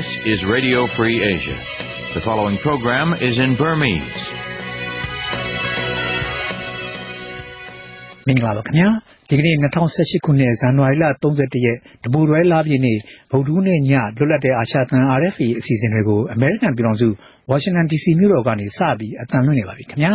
This is Radio Free Asia. The following program is in Burmese. မင်္ဂလာပါခင်ဗျာဒီကနေ့2018ခုနှစ်ဇန်နဝါရီလ31ရက်တပူရဲလပြည့်နေ့ဗုဒ္ဓဟူးနေ့ညလွတ်လပ်တဲ့အာရှသံ RFA အစီအစဉ်တွေကိုအမေရိကန်ပြည်ထောင်စုဝါရှင်တန် DC မြို့တော်ကနေစပြီးအသံလွှင့်နေပါပြီခင်ဗျာ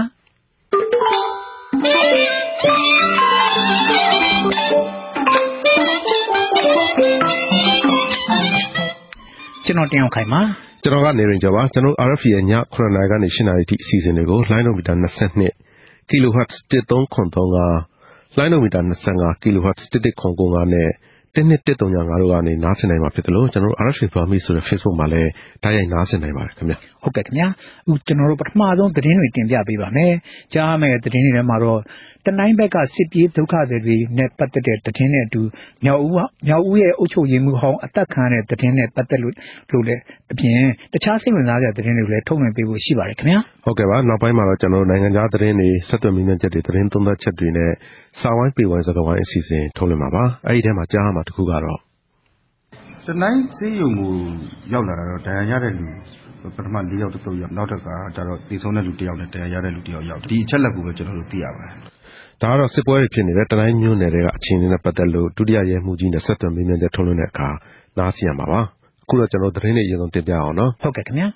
ကျွန်တော်တင်အောင်ခိုင်ပါကျွန်တော်ကနေရင်ကြပါကျွန်တော် RFA ရဲ့ည9နာရီကနေ10နာရီထိအစီအစဉ်တွေကိုလိုင်းနိုမီတာ22 kilohertz 13.35လိုင်းနိုမီတာ25 kilohertz 11.95နဲ့1.135တို့ကနေနားဆင်နိုင်မှာဖြစ်တယ်လို့ကျွန်တော် RFA Burmese ဆိုတဲ့ Facebook မှာလည်းတိုက်ရိုက်နားဆင်နိုင်ပါတယ်ခင်ဗျာဟုတ်ကဲ့ခင်ဗျာအခုကျွန်တော်တို့ပထမဆုံးသတင်းတွေတင်ပြပေးပါမယ်ကြားမယ်သတင်းတွေထဲမှာတော့တနိုင်းဘက်ကစစ်ပြေးဒုက္ခတွေနဲ့ပတ်သက်တဲ့သတင်းနဲ့အတူမြောက်ဦးရဲ့အုပ်ချုပ်ရေးမှူးဟောင်းအသက်ခံတဲ့သတင်းနဲ့ပတ်သက်လို့လည်းအပြင်တခြားစိတ်ဝင်စားစရာသတင်းတွေလည်းထုတ်လွှင့်ပေးဖို့ရှိပါတယ်ခင်ဗျာဟုတ်ကဲ့ပါနောက်ပိုင်းမှာတော့ကျွန်တော်နိုင်ငံခြားသတင်းတွေဆက်သွယ်မြင်ချက်တွေသတင်းသုံးသပ်ချက်တွေနဲ့စာဝိုင်းပေဝိုင်းစကားဝိုင်းအစီအစဉ်ထုတ်လွှင့်မှာပါအဲ့ဒီထဲမှာကြားမှာတစ်ခုကတော့တနိုင်းစီးရုံကိုရောက်လာတော့တရားရတဲ့လူပထမ၄ယောက်တစ်ယောက်နောက်တစ်ခါကျတော့တည်ဆုံးတဲ့လူတစ်ယောက်နဲ့တရားရတဲ့လူတစ်ယောက်ရောက်ဒီအချက်လက်ကိုပဲကျွန်တော်တို့သိရပါတယ်ဒါကတော့စစ်ပွဲတွေဖြစ်နေတဲ့တနိုင်းမြို့နယ်တွေကအခြေအနေနဲ့ပတ်သက်လို့ဒုတိယရဲမှူးကြီးနဲ့ဆက်သွယ်မြင်ချက်ထုတ်လွှင့်တဲ့အခါနားဆင်ရမှာပါအခုတော့ကျွန်တော်သတင်းတွေအရင်ဆုံးတင်ပြအောင်နော်ဟုတ်ကဲ့ခင်ဗျာ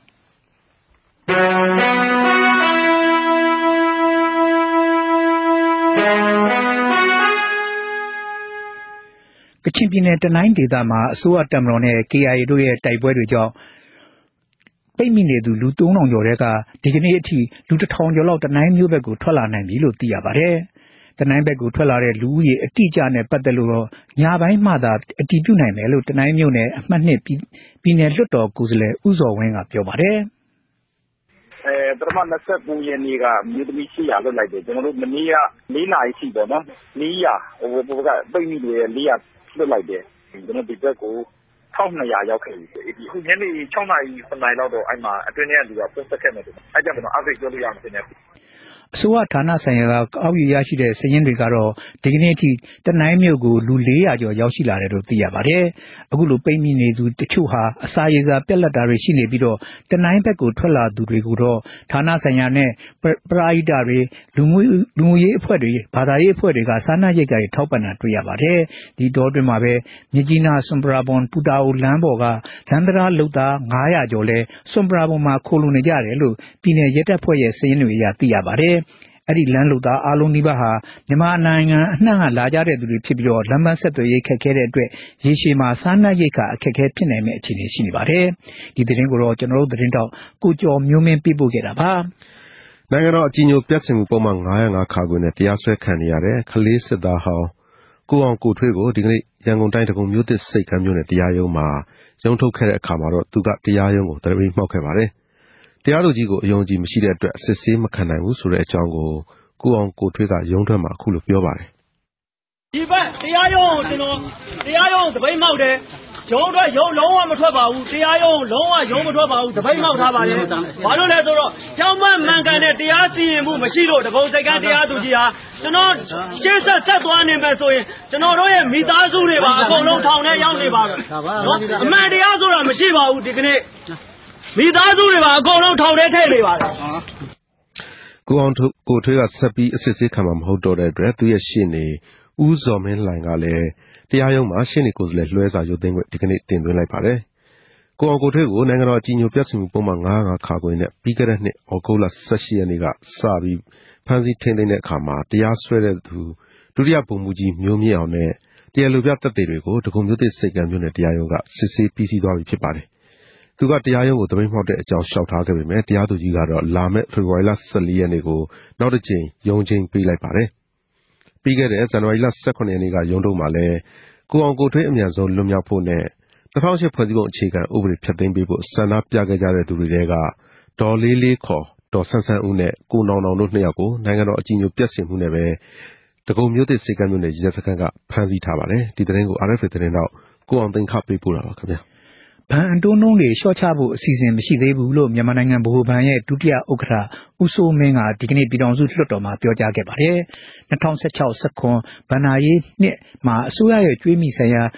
ကချင်ပြည်နယ်တနိုင်းဒေသမှာအစိုးရတပ်မတော်နဲ့ KIA တို့ရဲ့တိုက်ပွဲတွေကြောင့်ပိတ်မိနေသူလူ3000ကျော်တဲ့ကဒီကနေ့အထိလူ1000ကျော်လောက်တနိုင်းမြို့ဘက်ကိုထွက်လာနိုင်ပြီလို့သိရပါတယ်။တနိုင်းဘက်ကိုထွက်လာတဲ့လူဦးရေအတိအကျနဲ့ပတ်သက်လို့တော့ညပိုင်းမှသာအတည်ပြုနိုင်မယ်လို့တနိုင်းမြို့နယ်အမှတ်2ပြည်နယ်လွှတ်တော်ကိုယ်စားလှယ်ဦးစောဝင်းကပြောပါတယ်ပထမ29ရက်နေ့ကမြို့သမီး800လွတ်လိုက်တယ်ကျွန်တော်တို့မနေ့က4နာရီရှိပေါ့နော်400ဟိုကပိတ်မိတွေ400လွတ်လိုက်တယ်ကျွန်တော်ဒီဘက်ကို1200ရောက်ခဲ့ပြီအခုညနေ6နာရီ9နာရီလောက်တော့အဲ့မှာအတွင်းထဲကလူကပုတ်ဆက်ခဲ့မယ်ဆိုအဲ့ကြောင့်ကျွန်တော် update ပြောလို့ရမှာဖြစ်နေတယ်အစိုးရဌာနဆိုင်ရာကအောက်ရရှိတဲ့စာရင်းတွေကတော့ဒီကနေ့အထိတနိုင်းမြို့ကိုလူ400ကျော်ရောက်ရှိလာတယ်လို့သိရပါတယ်။အခုလိုပိတ်မိနေသူတချို့ဟာအစာရေစာပြက်လက်တာတွေရှိနေပြီးတော့တနိုင်းဘက်ကိုထွက်လာသူတွေကိုတော့ဌာနဆိုင်ရာနဲ့ပရာဟိတတွေလူမှုရေးအဖွဲ့တွေဘာသာရေးအဖွဲ့တွေကစားနပ်ရိက္ခာတွေထောက်ပံ့တာတွေ့ရပါတယ်။ဒီတော့တွင်မှာပဲမြကြီးနားစွန်ပရာဘွန်ပူတာအိုလမ်းပေါ်ကလမ်းတရားလုသား900ကျော်လဲစွန်ပရာဘွန်မှာခိုလုံနေကြတယ်လို့ပြည်내ရဲတပ်ဖွဲ့ရဲ့စာရင်းတွေအရသိရပါတယ်။အဲ့ဒီလမ်းလူသားအားလုံးဒီဘက်ဟာမြန်မာနိုင်ငံအနှံ့ကလာကြတဲ့သူတွေဖြစ်ပြီးတော့လမ်းမဆက်သွယ်ရေးခက်ခဲတဲ့အတွက်ရေရှည်မှာစားနပ်ရိက္ခာအခက်အခဲဖြစ်နိုင်မယ့်အခြေအနေရှိနေပါတယ်။ဒီသတင်းကိုတော့ကျွန်တော်တို့သတင်းတောက်ကိုကျော်မျိုးမင်းပြပို့ခဲ့တာပါ။နိုင်ငံတော်အကြီးအကျယ်ပြဿနာပုံမှန်905ခါခွင့်နဲ့တရားစွဲခံနေရတဲ့ခလေးစစ်သားဟောင်းကိုအောင်ကိုထွေးကိုဒီကနေ့ရန်ကုန်တိုင်းတကုံမြို့သစ်စိတ်ကမ်းမြို့နယ်တရားရုံးမှာရုံးထုတ်ခဲ့တဲ့အခါမှာတော့သူကတရားရုံးကိုတရိပ်မှောက်ခဲ့ပါတယ်။တရားသူကြီးကိုအယုံကြည်မရှိတဲ့အတွက်စစ်ဆေးမခံနိုင်ဘူးဆိုတဲ့အကြောင်းကိုကိုအောင်ကိုထွေးကရုံးထွက်မှာအခုလိုပြောပါတယ်ဒီဘက်တရားရုံးကိုကျွန်တော်တရားရုံးတပိတ်မှောက်တယ်ရုံးထွက်ရုံးလုံးဝမထွက်ပါဘူးတရားရုံးလုံးဝရုံးမထွက်ပါဘူးတပိတ်မှောက်ထားပါတယ်ဘာလို့လဲဆိုတော့ကြောင်းမမှန်ကန်တဲ့တရားစီရင်မှုမရှိလို့တကုံစိတ်ကန်းတရားသူကြီးဟာကျွန်တော်ရှင်းဆက်သွားနေမယ်ဆိုရင်ကျွန်တော်တို့ရဲ့မိသားစုတွေပါအကုန်လုံးထောင်ထဲရောက်နေပါမယ်နော်အမှန်တရားဆိုတာမရှိပါဘူးဒီကနေ့မိသားစုတွေပါအကုန်လုံးထောင်ထဲထည့်နေပါတယ်ကိုအောင်ကိုထွေးကဆက်ပြီးအစစ်ဆေးခံမှာမဟုတ်တော့တဲ့အတွက်သူရဲ့ရှေ့နေဦးဇော်မင်းလှိုင်ကလည်းတရားရုံးမှာရှေ့နေကိုယ်စားလှယ်လွှဲစာရုပ်သိမ်းခွင့်ဒီကနေ့တင်သွင်းလိုက်ပါတယ်ကိုအောင်ကိုထွေးကိုနိုင်ငံတော်အကြီးအကျယ်ပြဿနာပုံမှန်905ခါခွင့်နဲ့ပြီးခဲ့တဲ့နှစ်ဩဂုတ်လ18ရက်နေ့ကစပြီးဖမ်းဆီးထိန်းသိမ်းတဲ့အခါမှာတရားစွဲတဲ့သူဒုတိယဗိုလ်မှူးကြီးမျိုးမြင့်အောင်နဲ့တရားလိုပြသက်သေတွေကိုဒဂုံမြို့သစ်စိတ်ကမ်းမြို့နယ်တရားရုံးကစစ်ဆေးပြီးစီးသွားပြီဖြစ်ပါတယ်သူကတရားရုံးကိုတပိတ်မှောက်တဲ့အကြောင်းလျှောက်ထားခဲ့ပေမဲ့တရားသူကြီးကတော့လာမယ့်ဖေဖော်ဝါရီလ14ရက်နေ့ကိုနောက်တစ်ကြိမ်ရုံးချိန်ပေးလိုက်ပါတယ်။ပြီးခဲ့တဲ့ဇန်နဝါရီလ18ရက်နေ့ကရုံးထုတ်မှာလဲကိုအောင်ကိုထွေးအမြန်ဆုံးလွတ်မြောက်ဖို့နဲ့2008ဖွဲ့စည်းပုံအခြေခံဥပဒေဖျက်သိမ်းပေးဖို့ဆန္ဒပြခဲ့ကြတဲ့သူတွေကဒေါ်လေးလေးခေါ်ဒေါ်ဆန်းဆန်းဦးနဲ့ကိုနောင်နောင်တို့2ယောက်ကိုနိုင်ငံတော်အကြီးအကျယ်ပြဿနာမှုနဲ့ပဲတကုံမြို့သစ်စိတ်ကမ်းမြို့နယ်ရဲစခန်းကဖမ်းဆီးထားပါတယ်။ဒီသတင်းကို RFA သတင်းတော့ကိုအောင်သိန်းခပေးပို့တာပါခင်ဗျာ။ဘဏ်အတိုးနှုန်းတွေလျှော့ချဖို့အစီအစဉ်မရှိသေးဘူးလို့မြန်မာနိုင်ငံဗဟိုဘဏ်ရဲ့ဒုတိယဥက္ကဋ္ဌဦးစိုးမင်းကဒီကနေ့ပြည်ထောင်စုလွှတ်တော်မှာပြောကြားခဲ့ပါတယ်။2016-19ဘဏ္ဍာရေးနှစ်မှာအစိုးရရဲ့ကျွေးမိဆိုင်ရာ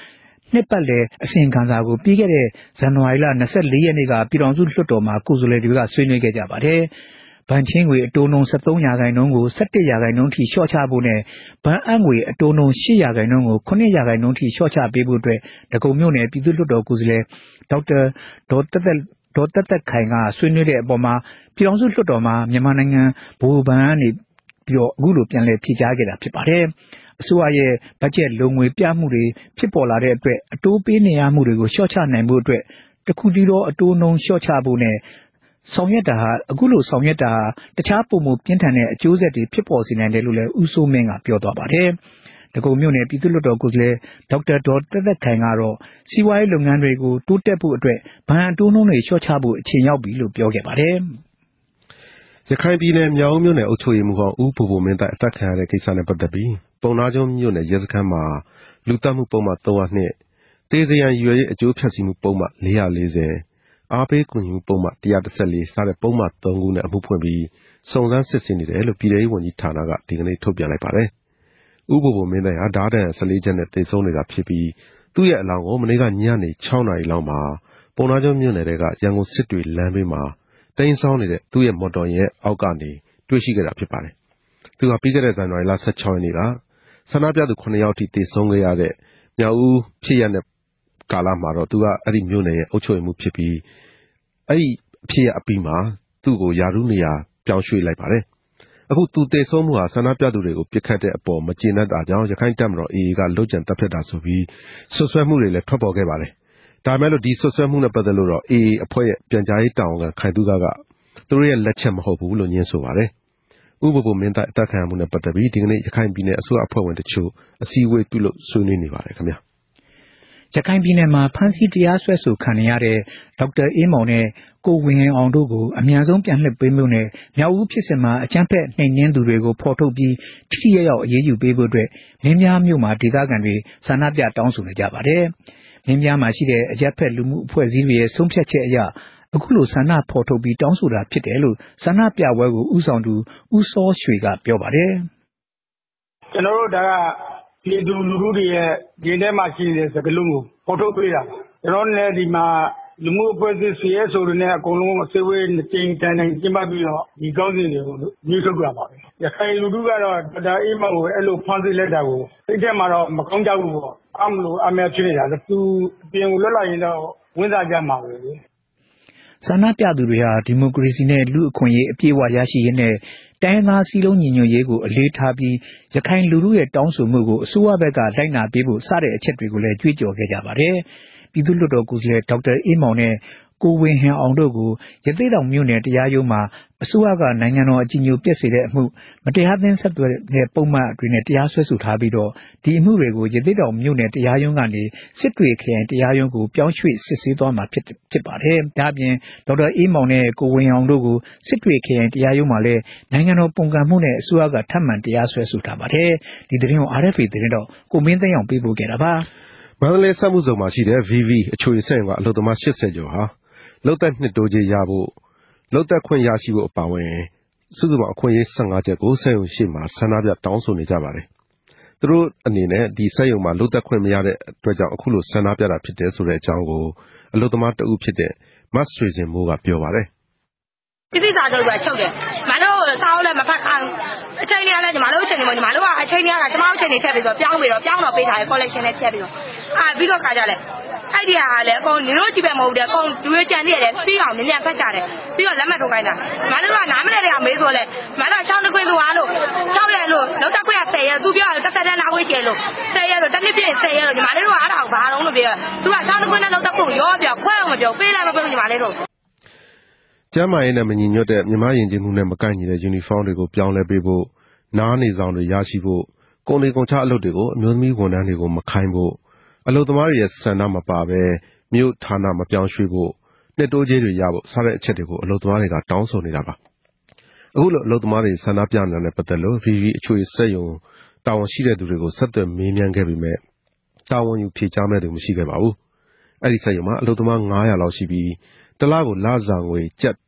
နှစ်ပတ်လည်အစီရင်ခံစာကိုပြီးခဲ့တဲ့ဇန်နဝါရီလ24ရက်နေ့ကပြည်ထောင်စုလွှတ်တော်မှာကိုယ်စားလှယ်တွေကဆွေးနွေးခဲ့ကြပါတယ်။ဘဏ်ချင်းငွေအတိုးနှုန်း13%ကို17%ထိလျှော့ချဖို့နဲ့ဘဏ်အပ်ငွေအတိုးနှုန်း8%ကို9%ထိလျှော့ချပေးဖို့အတွက်ဒဂုံမြို့နယ်ပြည်သူ့လွှတ်တော်ကိုယ်စားလှယ်ဒေါက်တာဒေါ်သက်ခိုင်ကဆွေးနွေးတဲ့အပေါ်မှာပြည်ထောင်စုလွှတ်တော်မှာမြန်မာနိုင်ငံဗဟိုဘဏ်ကနေပြီးတော့အခုလိုပြန်လည်ဖြေကြားခဲ့တာဖြစ်ပါတယ်။အစိုးရရဲ့ဘတ်ဂျက်လုံငွေပြမှုတွေဖြစ်ပေါ်လာတဲ့အတွက်အတိုးပေးနေရမှုတွေကိုလျှော့ချနိုင်ဖို့အတွက်တခုတည်းသောအတိုးနှုန်းလျှော့ချဖို့နဲ့ဆောင်ရွက်တာဟာအခုလိုဆောင်ရွက်တာတခြားပုံမှုပြင်းထန်တဲ့အကျိုးဆက်တွေဖြစ်ပေါ်စေနိုင်တယ်လို့လည်းဦးစိုးမင်းကပြောသွားပါတယ်။ဒဂုံမြို့နယ်ပြည်သူ့လွှတ်တော်ကိုယ်စားလှယ်ဒေါက်တာဒေါ်သက်ခိုင်ကတော့စီးပွားရေးလုပ်ငန်းတွေကိုတိုးတက်ဖို့အတွက်ဘဏ်အတိုးနှုန်းတွေလျှော့ချဖို့အချိန်ရောက်ပြီလို့ပြောခဲ့ပါတယ်။ရခိုင်ပြည်နယ်မြောက်ဦးမြို့နယ်အုပ်ချုပ်ရေးမှူးဟောင်းဦးဘိုဘိုမင်းတိုက်အသက်ခံရတဲ့ကိစ္စနဲ့ပတ်သက်ပြီးပုံနာကျွန်းမြို့နယ်ရဲစခန်းမှာလူသတ်မှုပုံမှန်302တေးစရန်ရွယ်ရေးအကျိုးဖြတ်စီမှုပုံမှန်440အားပေးကူညီမှုပုံမှန်114စတဲ့ပုံမှန်3ခုနဲ့အမှုဖွင့်ပြီးစုံစမ်းစစ်ဆေးနေတယ်လို့ပြည်ထောင်စုဝန်ကြီးဌာနကဒီကနေ့ထုတ်ပြန်လိုက်ပါတယ်။ဦးဘိုဘိုမင်းတိုက်ဟာဓာတ်တန်14ချက်နဲ့တိတ်ဆုံးနေတာဖြစ်ပြီးသူ့ရဲ့အလောင်းကိုမနေ့ကညနေ6နာရီလောက်မှာပုံနာကျွန်းမြို့နယ်ကရန်ကုန်စစ်တွေလမ်းဘေးမှာတင်းဆောင်းနေတဲ့သူ့ရဲ့မော်တော်ရဲ့အောက်ကနေတွေ့ရှိခဲ့တာဖြစ်ပါတယ်။သူကပြီးခဲ့တဲ့ဇန်နဝါရီလ16ရက်နေ့ကဆန္ဒပြသူ9ယောက်ထိတေဆုံးခဲ့ရတဲ့မြောက်ဦးဖြစ်ရတဲ့ကာလမှာတော့သူကအဲ့ဒီမြို့နယ်ရဲ့အုပ်ချုပ်ရေးမှူးဖြစ်ပြီးအဲ့ဒီအဖြစ်အပြီးမှာသူ့ကိုယာရုနေရာပြောင်းရွှေ့လိုက်ပါတယ်။အခုသူတေဆုံးမှုဟာဆန္ဒပြသူတွေကိုပြစ်ခတ်တဲ့အပေါ်မကျေနပ်တာကြောင့်ရခိုင်တပ်မတော် AA ကလုတ်ကြံတပ်ဖြတ်တာဆိုပြီးဆွဆွဲမှုတွေလည်းထွက်ပေါ်ခဲ့ပါတယ်။ဒါပေမဲ့လို့ဒီဆွဆွဲမှုနဲ့ပတ်သက်လို့တော့ AA အဖွဲ့ရဲ့ပြန်ကြားရေးတာဝန်ခံခိုင်သူကသူတို့ရဲ့လက်ချက်မဟုတ်ဘူးလို့ညင်းဆိုပါတယ်။ဥပဘုံမင်းတိုက်အသက်ခံရမှုနဲ့ပတ်သက်ပြီးဒီကနေ့ရခိုင်ပြည်နယ်အစိုးရအဖွဲ့ဝင်တချို့အစည်းအဝေးပြုလုပ်ဆွေးနွေးနေပါတယ်ခင်ဗျာ။ရခိုင်ပြည်နယ်မှာဖမ်းဆီးတရားစွဲဆိုခံရတဲ့ဒေါက်တာအေးမောင်နဲ့ကိုဝင်းအောင်တို့ကိုအမြန်ဆုံးပြန်လှည့်ပေးမှုနဲ့မြောက်ဦးဖြစ်စဉ်မှာအကြမ်းဖက်နှိမ်နင်းသူတွေကိုဖော်ထုတ်ပြီးထိထိရောက်ရောက်အရေးယူပေးဖို့အတွက်မင်းပြားမြို့မှာဒေသခံတွေဆန္ဒပြတောင်းဆိုနေကြပါတယ်။မင်းပြားမှာရှိတဲ့အကြမ်းဖက်လူမှုအဖွဲ့အစည်းတွေရဲ့ဆုံးဖြတ်ချက်အရအခုလိုဆန္ဒဖော်ထုတ်ပြီးတောင်းဆိုတာဖြစ်တယ်လို့ဆန္ဒပြပွဲကိုဦးဆောင်သူဦးစောရွှေကပြောပါတယ်။ကျွန်တော်တို့ဒါကပြည်သူလူထုတွေရဲ့ဒီထဲမှာရှိတဲ့စကလုံးကိုဖော်ထုတ်ပေးတာကျွန်တော်လည်းဒီမှာလူမှုအဖွဲ့အစည်း CS ဆိုတဲ့နဲ့အကုန်လုံးအစည်းအဝေး2ကြိမ်တိုင်ကျင်းပပြီးတော့ဒီကောင်းစဉ်တွေကိုညှိထုတ်ကြပါပဲရခိုင်လူထုကတော့ဒေါက်တာအေးမောင်ကိုအဲ့လိုဖမ်းဆီးလိုက်တာကိုစိတ်ထဲမှာတော့မကောင်းကြဘူးပေါ့အမလို့အများဖြစ်နေတာသူပြင်ကိုလွတ်လာရင်တော့ဝန်စားကြမှာပဲဆန္ဒပြသူတွေဟာဒီမိုကရေစီနဲ့လူ့အခွင့်အရေးအပြည့်အဝရရှိရေးနဲ့တိုင်းသားစည်းလုံးညီညွတ်ရေးကိုအလေးထားပြီးရခိုင်လူထုရဲ့တောင်းဆိုမှုကိုအစိုးရဘက်ကလိုက်နာပေးဖို့စတဲ့အချက်တွေကိုလည်းကြွေးကြော်ခဲ့ကြပါတယ်။ပြည်သူ့လွှတ်တော်ကိုယ်စားလှယ်ဒေါက်တာအေးမောင်နဲ့ကိုဝင်းဟန်အောင်တို့ကိုရသေ့တောင်မြို့နယ်တရားရုံးမှာအစိုးရကနိုင်ငံတော်အကြီးအကျယ်ပြည့်စေတဲ့အမှုမတရားသင်းဆက်သွယ်တဲ့ပုံမှန်တွေနဲ့တရားစွဲဆိုထားပြီးတော့ဒီအမှုတွေကိုရသေ့တောင်မြို့နယ်တရားရုံးကနေစစ်တွေခရိုင်တရားရုံးကိုပြောင်းရွှေ့စစ်ဆေးသွားမှာဖြစ်ပါတယ်။ဒါ့အပြင်ဒေါက်တာအေးမောင်နဲ့ကိုဝင်းအောင်တို့ကိုစစ်တွေခရိုင်တရားရုံးမှာလည်းနိုင်ငံတော်ပုံကံမှုနဲ့အစိုးရကထပ်မံတရားစွဲဆိုထားပါတယ်။ဒီသတင်းကို RFA သတင်းတော့ကိုမင်းသိန်းအောင်ပေးပို့ခဲ့တာပါ။မန္တလေးစက်မှုဇုံမှာရှိတဲ့ VV အချိုရည်စက်ရုံကအလုပ်သမား80ကျော်ဟာလုပ်သက်နှစ်တိုးကြေးရဖို့လုပ်သက်ခွင့်ရရှိဖို့အပါအဝင်စုစုပေါင်းအခွင့်အရေး15ချက်ကိုစက်ရုံရှိမှဆန္ဒပြတောင်းဆိုနေကြပါတယ်။သူတို့အနေနဲ့ဒီစက်ရုံမှာလုပ်သက်ခွင့်မရတဲ့အတွက်ကြောင့်အခုလိုဆန္ဒပြတာဖြစ်တယ်ဆိုတဲ့အကြောင်းကိုအလုပ်သမားတဦးဖြစ်တဲ့မဆွေစင်မိုးကပြောပါတယ်။တိတိကျကျပဲချုပ်တယ်။မတို့စားလို့လည်းမဖတ်ခိုင်းအချိန်ကြီးလည်းညီမတို့အချိန်ကြီးညီမတို့ကအချိန်ကြီးကကျမတို့အချိန်ကြီးထည့်ပြီးတော့ပြောင်းတော့ပေးထားတယ် collection နဲ့ဖြတ်ပြီးတော့ပြီးတော့ခါကြလဲအဲ့ဒီဟာလည်းအကုန်ညီတို့ကြည့်ပဲမဟုတ်တယ်အကုန်လူတွေကြံနေတယ်ပြီးအောင်မြန်ဖတ်ကြတယ်ပြီးတော့လက်မှတ်ထိုးခိုင်းတာမတို့ကနားမလဲတဲ့မေးဆိုလဲမတို့ချောင်းတကွင်းသွားလို့6ရက်လို့လောက်တက်ခွင့်ရ10ရက်သူပြောတယ်တက်တက်နာဝေးကျဲလို့10ရက်လို့တစ်နှစ်ပြည့်10ရက်လို့ညီမလေးတို့ကအားတော့ဘာတော့လို့ပြောသူကချောင်းတကွင်းနဲ့လောက်တက်ဖို့ရောပြောခွဲအောင်မပြောပေးလိုက်မပြောညီမလေးတို့ကျမ်းမာရေးနဲ့မညီညွတ်တဲ့မြမယဉ်ကျေးမှုနဲ့မကိုက်ညီတဲ့ယူနီဖောင်းတွေကိုပြောင်းလဲပေးဖို့နားနေဆောင်တွေရရှိဖို့ကုန်တွေကုန်ချအလုပ်တွေကိုအမျိုးသမီးဝန်ထမ်းတွေကိုမခိုင်းဖို့အလုပ်သမားတွေရဲ့ဆန္ဒမပါဘဲမြို့ဌာနမပြောင်းရွှေ့ဖို့နှစ်တိုးကြေးတွေရဖို့စတဲ့အချက်တွေကိုအလုပ်သမားတွေကတောင်းဆိုနေတာပါအခုလိုအလုပ်သမားတွေဆန္ဒပြနေတာနဲ့ပတ်သက်လို့ VV အချွေစက်ရုံတာဝန်ရှိတဲ့သူတွေကိုဆက်သွယ်မေးမြန်းခဲ့ပြီးမဲ့တာဝန်ယူဖြေကြားမဲ့သူမရှိခဲ့ပါဘူးအဲ့ဒီစက်ရုံမှာအလုပ်သမား900လောက်ရှိပြီးတလကိုလစာငွေကျပ်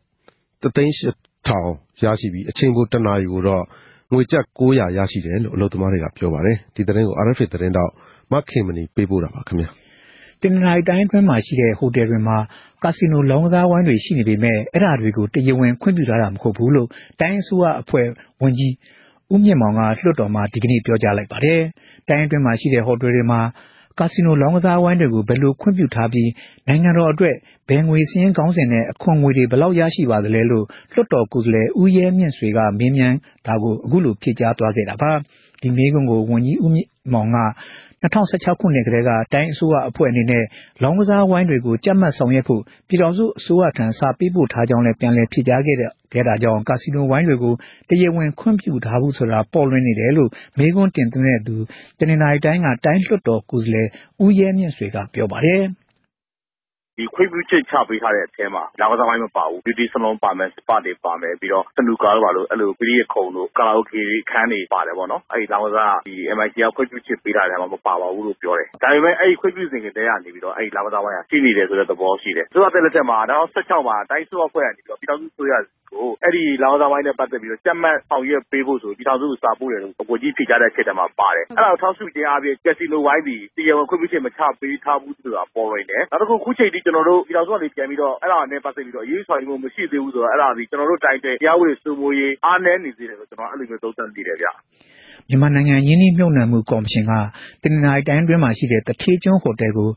3,800ရရှိပြီးအချိန်ပိုတနာရီကိုတော့ငွေကျပ်900ရရှိတယ်လို့အလုပ်သမားတွေကပြောပါတယ်ဒီသတင်းကို RFA သတင်းတော့မခင်မနီပေးပို့တာပါခင်ဗျာတင်နလိုက်တိုင်းအတွင်းမှာရှိတဲ့ဟိုတယ်တွေမှာကာစီနိုလောင်းကစားဝိုင်းတွေရှိနေပေမဲ့အဲ့ဒါတွေကိုတရားဝင်ခွင့်ပြုထားတာမဟုတ်ဘူးလို့တိုင်းအစိုးရအဖွဲ့ဝန်ကြီးဦးမြင့်မောင်ကလွှတ်တော်မှာဒီကနေ့ပြောကြားလိုက်ပါတယ်။တိုင်းအတွင်းမှာရှိတဲ့ဟိုတယ်တွေမှာကာစီနိုလောင်းကစားဝိုင်းတွေကိုဘယ်လိုခွင့်ပြုထားပြီးနိုင်ငံတော်အတွက်ဘယ်ငွေစည်းကောင်းစင်နဲ့အခွန်ငွေတွေဘယ်လောက်ရရှိပါသလဲလို့လွှတ်တော်ကိုယ်စားလှယ်ဦးရဲမြင့်ဆွေကမေးမြန်းတာကိုအခုလိုဖြေကြားသွားခဲ့တာပါ။ဒီမေးခွန်းကိုဝန်ကြီးဦးမြင့်မောင်က2016ခုနှစ်ကတည်းကတိုင်းအစိုးရအဖွဲ့အနေနဲ့လောင်းကစားဝိုင်းတွေကိုကြက်မှတ်ဆောင်ရွက်ဖို့ပြည်တော်စုအစိုးရထံစာပေးပို့ထားကြောင်းလည်းပြန်လည်ဖြေကြားခဲ့တာကြောင့်ကာစီနိုဝိုင်းတွေကိုတရားဝင်ခွင့်ပြုထားဘူးဆိုတာပေါ်လွင်နေတယ်လို့မေးခွန်းတင်သွင်းတဲ့သူတနင်္လာရီတိုင်းကတိုင်းလွှတ်တော်ကိုယ်စားလှယ်ဦးရဲမြင့်ဆွေကပြောပါတယ်ဒီခွင့်ပြုချက်ချပေးထားတဲ့အထဲမှာလောင်းကစားဝိုင်းမပါဘူး beauty salon ပါမယ် spa တွေပါမယ်ပြီးတော့စနူကာတို့ပါလို့အဲ့လိုပြည်ရဲ့ခုံတို့ကာလာအိုကေခန်းတွေပါတယ်ပေါ့နော်အဲ့ဒီလောင်းကစားဒီ MIC ကခွင့်ပြုချက်ပေးထားတယ်မှာမပါပါဘူးလို့ပြောတယ်ဒါပေမဲ့အဲ့ဒီခွင့်ပြုစဉ်ကတည်းကနေပြီးတော့အဲ့ဒီလောင်းကစားဝိုင်းကရှိနေတယ်ဆိုတဲ့သဘောရှိတယ်ဆိုတော့တဲ့လက်ထက်မှာ2016မှာတိုင်းစိုးအဖွဲ့ကနေပြီးတော့ပြည်တော်စုဆိုရကိုအဲ့ဒီလောင်းကစားဝိုင်းနဲ့ပတ်သက်ပြီးတော့ကြက်မှတ်ဆောင်ရွက်ပေးဖို့ဆိုပြည်တော်စုစာပို့တယ်လို့ကိုကြီးဖြေကြားတဲ့ချက်တမှာပါတယ်အဲ့ဒါကိုထောက်စုခြင်းအပြင်ကက်စီနိုဝိုင်းဒီတရားဝင်ခွင့်ပြုချက်မချပေးထားဘူးဆိုတာပေါ်နေတယ်နောက်တစ်ခုခုချိန်ထိကျွန်တော်တို့ပြည်တော်စုကနေပြန်ပြီးတော့အဲ့ဒါနဲ့ပတ်သက်ပြီးတော့အရေးဆောင်မှုမရှိသေးဘူးဆိုတော့အဲ့ဒါဒီကျွန်တော်တို့တိုင်းတဲ့တရားဝင်စိုးမိုးရေးအားနည်းနေသေးတယ်လို့ကျွန်တော်အဲ့လိုမျိုးသုံးသပ်နေတယ်ဗျမြန်မာနိုင်ငံရင်းနှီးမြှုပ်နှံမှုကော်မရှင်ကတင်နင်တိုင်းတွင်းမှာရှိတဲ့တထေးကျွန်းဟိုတယ်ကို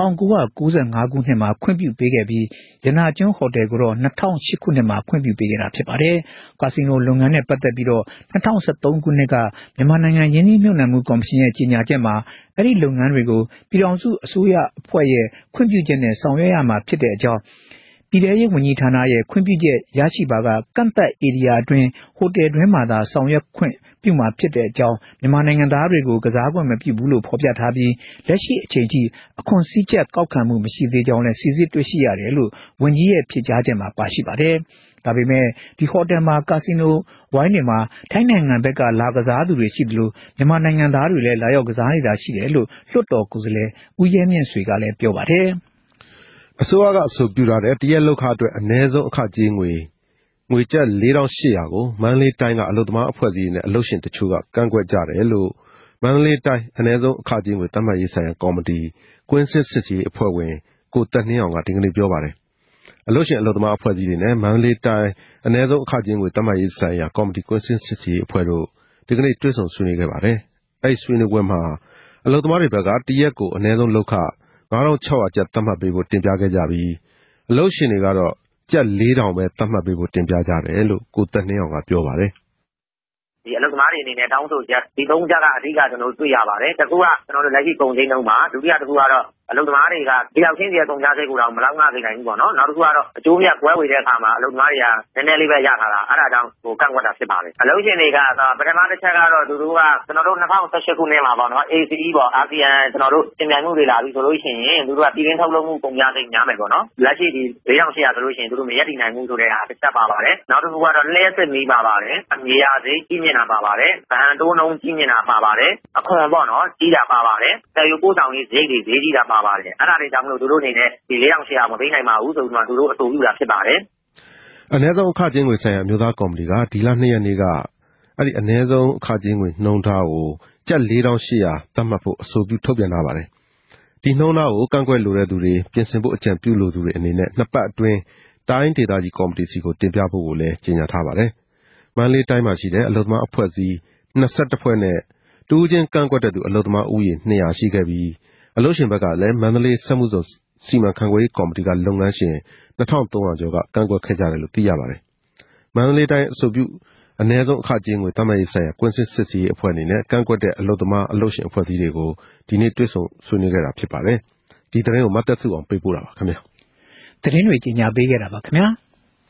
1995ခုနှစ်မှာခွင့်ပြုပေးခဲ့ပြီးရနာကျွန်းဟိုတယ်ကိုတော့2008ခုနှစ်မှာခွင့်ပြုပေးခဲ့တာဖြစ်ပါတယ်။ကာစီနိုလုပ်ငန်းနဲ့ပတ်သက်ပြီးတော့2013ခုနှစ်ကမြန်မာနိုင်ငံရင်းနှီးမြှုပ်နှံမှုကော်မရှင်ရဲ့ကြေညာချက်မှာအဲ့ဒီလုပ်ငန်းတွေကိုပြည်ထောင်စုအစိုးရအဖွဲ့ရဲ့ခွင့်ပြုချက်နဲ့ဆောင်ရွက်ရမှာဖြစ်တဲ့အကြောင်းပြည်ထရေးဝန်ကြီးဌာနရဲ့ခွင့်ပြုချက်ရရှိပါကကန့်သက်ဧရိယာအတွင်းဟိုတယ်တွင်းမှာသာဆောင်ရွက်ခွင့်ပြုမှာဖြစ်တဲ့အကြောင်းမြန်မာနိုင်ငံသားတွေကိုကစားခွင့်မပြုဘူးလို့ဖော်ပြထားပြီးလက်ရှိအချိန်ထိအခွန်စည်းချက်ကောက်ခံမှုမရှိသေးကြောင်းလည်းစီစစ်တွေ့ရှိရတယ်လို့ဝန်ကြီးရဲ့ဖြေကြားချက်မှာပါရှိပါတယ်။ဒါပေမဲ့ဒီဟိုတယ်မှာကာစီနိုဝိုင်းတွေမှာထိုင်းနိုင်ငံဘက်ကလာကစားသူတွေရှိတယ်လို့မြန်မာနိုင်ငံသားတွေလည်းလာရောက်ကစားနေတာရှိတယ်လို့လွှတ်တော်ကိုယ်စားလှယ်ဦးရဲမြင့်ဆွေကလည်းပြောပါတယ်။အစိုးရကအဆိုပြုထားတဲ့တရက်လောက်ခအတွက်အ ਨੇ ဆုံးအခကြေးငွေကျပ်4800ကိုမန္တလေးတိုင်းကအလုပ်သမားအဖွဲ့အစည်းနဲ့အလုပ်ရှင်တချို့ကကန့်ကွက်ကြတယ်လို့မန္တလေးတိုင်းအ ਨੇ ဆုံးအခကြေးငွေသတ်မှတ်ရေးဆိုင်ရာကော်မတီကွင်းစစ်စစ်ကြီးအဖွဲ့ဝင်ကိုတက်နှင်းအောင်ကဒီကနေ့ပြောပါတယ်။အလုပ်ရှင်အလုပ်သမားအဖွဲ့အစည်းတွေနဲ့မန္တလေးတိုင်းအ ਨੇ ဆုံးအခကြေးငွေသတ်မှတ်ရေးဆိုင်ရာကော်မတီကွင်းစစ်စစ်ကြီးအဖွဲ့တို့ဒီကနေ့တွေ့ဆုံဆွေးနွေးခဲ့ပါတယ်။အဲဒီဆွေးနွေးပွဲမှာအလုပ်သမားတွေဘက်ကတရက်ကိုအ ਨੇ ဆုံးလောက်ခ9600ကျပ်သတ်မှတ်ပေးဖို့တင်ပြခဲ့ကြပြီးအလုပ်ရှင်တွေကတော့ကျပ်4000ပဲသတ်မှတ်ပေးဖို့တင်ပြကြတယ်လို့ကိုတက်နှင်းအောင်ကပြောပါတယ်ဒီအလုပ်သမားတွေအနေနဲ့တောင်းဆိုချက်ဒီသုံးချက်ကအဓိကကျွန်တော်တို့တွေ့ရပါတယ်။တစ်ခုကကျွန်တော်တို့လက်ရှိကုန်စည်နှုန်းမှာဒုတိယတစ်ခုကတော့အလုပ်သမားတွေကဒီရောက်ချင်းစီကုန်ကြစိတ်ကိုတော့မလောက်ငှနိုင်ဘူးပေါ့နော်။နောက်တစ်ခုကတော့အကျိုးမြတ်ကွဲဝေတဲ့အခါမှာအလုပ်သမားတွေကနည်းနည်းလေးပဲရထားတာအဲ့ဒါကြောင့်ကန့်ကွက်တာဖြစ်ပါတယ်။အလုပ်ရှင်တွေကပထမတစ်ချက်ကတော့သူတို့ကကျွန်တော်တို့2018ခုနှစ်မှာပေါ့နော် ACE ပေါ့အာဆီယံကျွန်တော်တို့ပြင်ပြမှုတွေလာပြီးဆိုလို့ရှိရင်သူတို့ကပြည်တွင်းထုတ်လုပ်မှုကုန်ကြစိတ်များမယ်ပေါ့နော်။လက်ရှိဒီ4800ဆိုလို့ရှိရင်သူတို့မရက်တည်နိုင်ဘူးဆိုတဲ့အားတစ်ချက်ပါပါတယ်။နောက်တစ်ခုကတော့လျှက်စစ်မီးပါပါတယ်။အမြေယာစိတ်ကြီးမြင့်တာပါပါတယ်။ဗဟန်တိုးနှုန်းကြီးမြင့်တာပါပါတယ်။အခွန်ပေါ့နော်ကြီးတာပါပါတယ်။တယ်ယူပို့ဆောင်ရေးဈေးတွေဈေးကြီးတာပါပါတယ်။အဲ့ဒါတွေကြောင့်မလို့သူတို့အနေနဲ့ဒီ4800မပေးနိုင်ပါဘူးဆိုပြီးမှသူတို့အဆိုပြုတာဖြစ်ပါတယ်။အ ਨੇ ဆုံးအခကြေးငွေဆိုင်ရာမျိုးသားကော်မတီကဒီလ2ရက်နေ့ကအဲ့ဒီအ ਨੇ ဆုံးအခကြေးငွေနှုန်းထားကိုကျပ်4800သတ်မှတ်ဖို့အဆိုပြုထုတ်ပြန်ထားပါတယ်။ဒီနှုန်းထားကိုကန့်ကွက်လိုတဲ့သူတွေပြင်ဆင်ဖို့အကြံပြုလိုသူတွေအနေနဲ့နှစ်ပတ်အတွင်းတိုင်းဒေသကြီးကော်မတီစီကိုတင်ပြဖို့ကိုလည်းကြေညာထားပါတယ်။မန္တလေးတိုင်းမှာရှိတဲ့အလုပ်သမားအဖွဲ့အစည်း21ဖွဲ့နဲ့တူးချင်းကန့်ကွက်တဲ့သူအလုပ်သမားဦးရေ200ရှိခဲ့ပြီးအလုပ်ရှင်ဘက်ကလည်းမန္တလေးစက်မှုဇုံစီမံခန့်ခွဲရေးကော်မတီကလုပ်ငန်းရှင်2300ကျော်ကကန့်ကွက်ခဲ့ကြတယ်လို့သိရပါတယ်။မန္တလေးတိုင်းအဆိုပြုအ ਨੇ ဆုံးအခကြေးငွေသတ်မှတ်ရေးဆိုင်ရာကွင်းစစ်စစ်ရေးအဖွဲ့အနေနဲ့ကန့်ကွက်တဲ့အလုပ်သမားအလုပ်ရှင်အဖွဲ့အစည်းတွေကိုဒီနေ့တွေ့ဆုံဆွေးနွေးခဲ့တာဖြစ်ပါတယ်။ဒီသတင်းကိုမတ်သက်စုအောင်ပေးပို့တာပါခင်ဗျာ။သတင်းတွေကြီးညာပေးခဲ့တာပါခင်ဗျာ။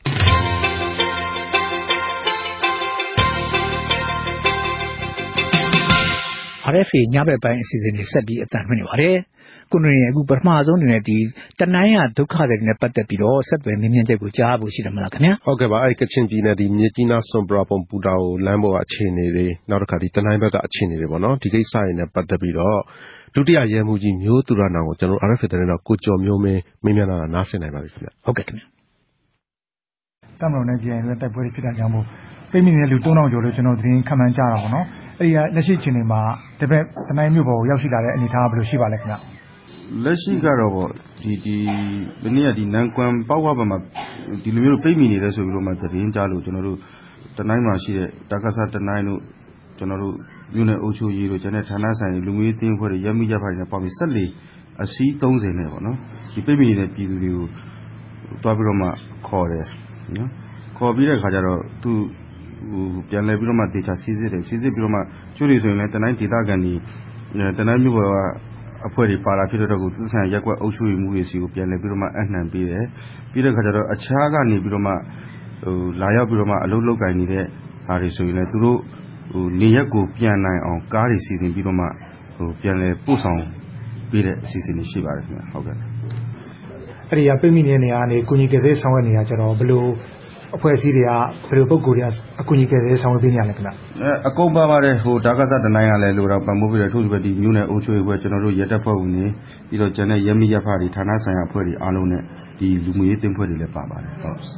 RFA ညဘက်ပိုင်းအစီအစဉ်တွေဆက်ပြီးအသံလွှင့်နေပါတယ်။ကိုနေရင်အခုပထမဆုံးအနေနဲ့ဒီတနိုင်းရဒုက္ခတွေနဲ့ပတ်သက်ပြီးတော့ဆက်သွယ်မြင်မြန်ချက်ကိုကြားဖို့ရှိတယ်မလားခင်ဗျာဟုတ်ကဲ့ပါအဲ့ကချင်ပြည်နယ်ဒီမြေကြီးနားစွန်ပရာပုံပူတာကိုလမ်းပေါ်ကအခြေအနေတွေနောက်တစ်ခါဒီတနိုင်းဘက်ကအခြေအနေတွေပေါ့နော်ဒီကိစ္စတွေနဲ့ပတ်သက်ပြီးတော့ဒုတိယရဲမှူးကြီးမျိုးသူရနောင်ကိုကျွန်တော် RFA သတင်းတော့ကိုကျော်မျိုးမင်းမေးမြန်းလာတာနားဆင်နိုင်ပါပြီခင်ဗျဟုတ်ကဲ့ခင်ဗျာတမတော်နဲ့ကြည်ရင်လည်းတိုက်ပွဲတွေဖြစ်တာကြောင့်မို့ပြည်မိနေတဲ့လူ3000ကျော်လို့ကျွန်တော်သတင်းခန့်မှန်းကြတာပေါ့နော်အဲ့ဒီကလက်ရှိအချိန်တွေမှာတပည့်တနိုင်းမြို့ပေါ်ကိုရောက်ရှိလာတဲ့အနေအထားကဘယ်လိုရှိပါလဲခင်ဗျလက်ရှိကတော့ဒီမနေ့ကဒီနန်ကွမ်ပေါက်ဝါမှာဒီလိုမျိုးပိတ်မိနေတယ်ဆိုပြီးတော့မှသတင်းကြားလို့ကျွန်တော်တို့တနိုင်းမှာရှိတဲ့တက္ကသတနိုင်းတို့ကျွန်တော်တို့မြို့နယ်အုပ်ချုပ်ရေးတို့ကျန်တဲ့ဌာနဆိုင်လူမျိုးရေးတင်းဖွဲ့တွေရမိရဖိုင်နဲ့ပေါင်းပြီး14အစီး30နဲ့ပေါ့နော်ဒီပိတ်မိနေတဲ့ပြည်သူတွေကိုတွားပြီးတော့မှခေါ်တယ်နော်ခေါ်ပြီးတဲ့အခါကျတော့သူပြန်လဲပြီးတော့မှတေချာစီစစ်တယ်စီစစ်ပြီးတော့မှကျွေးတွေဆိုရင်လည်းတနိုင်းဒေသခံတွေတနိုင်းမြို့ပေါ်အဖွဲ့တွေပါလာဖြစ်တော့ကိုသူဆိုင်ရက်ကွက်အုပ်ချုပ်ရေးမှုတွေစီကိုပြန်လဲပြီးတော့မှအနှံပေးတယ်ပြီးတဲ့အခါကျတော့အခြားကနေပြီးတော့မှလာရောက်ပြီးတော့မှအလုပ်လုပ်ကိုင်နေတဲ့ဟာတွေဆိုရင်လည်းသူတို့နေရက်ကိုပြန်နိုင်အောင်ကားတွေစီစဉ်ပြီးတော့မှပြန်လဲပို့ဆောင်ပေးတဲ့အစီအစဉ်တွေရှိပါတယ်ခင်ဗျဟုတ်ကဲ့အဲ့ဒီကပိတ်မိနေတဲ့နေရာကနေကုညီကယ်ဆယ်ဆောင်ရွက်နေတာကျတော့ဘယ်လိုအဖွဲ့အစည်းတွေကဘယ်လိုပုံကိုယ်တွေအကူအညီကယ်ဆယ်ဆောင်ရွက်ပေးနေရလဲခင်ဗျအကုန်ပါပါတယ်ဒါကစားတနိုင်ကလည်းလိုတော့ပံ့ပိုးပြီးတော့ထို့ပဲဒီမြို့နယ်အုပ်ချုပ်ရေးအဖွဲ့ကျွန်တော်တို့ရဲတပ်ဖွဲ့ဝင်တွေပြီးတော့ကျန်တဲ့ရဲမိရဖတွေဌာနဆိုင်ရာအဖွဲ့တွေအားလုံးနဲ့ဒီလူမှုရေးတင်းဖွဲ့တွေလည်းပါပါတယ်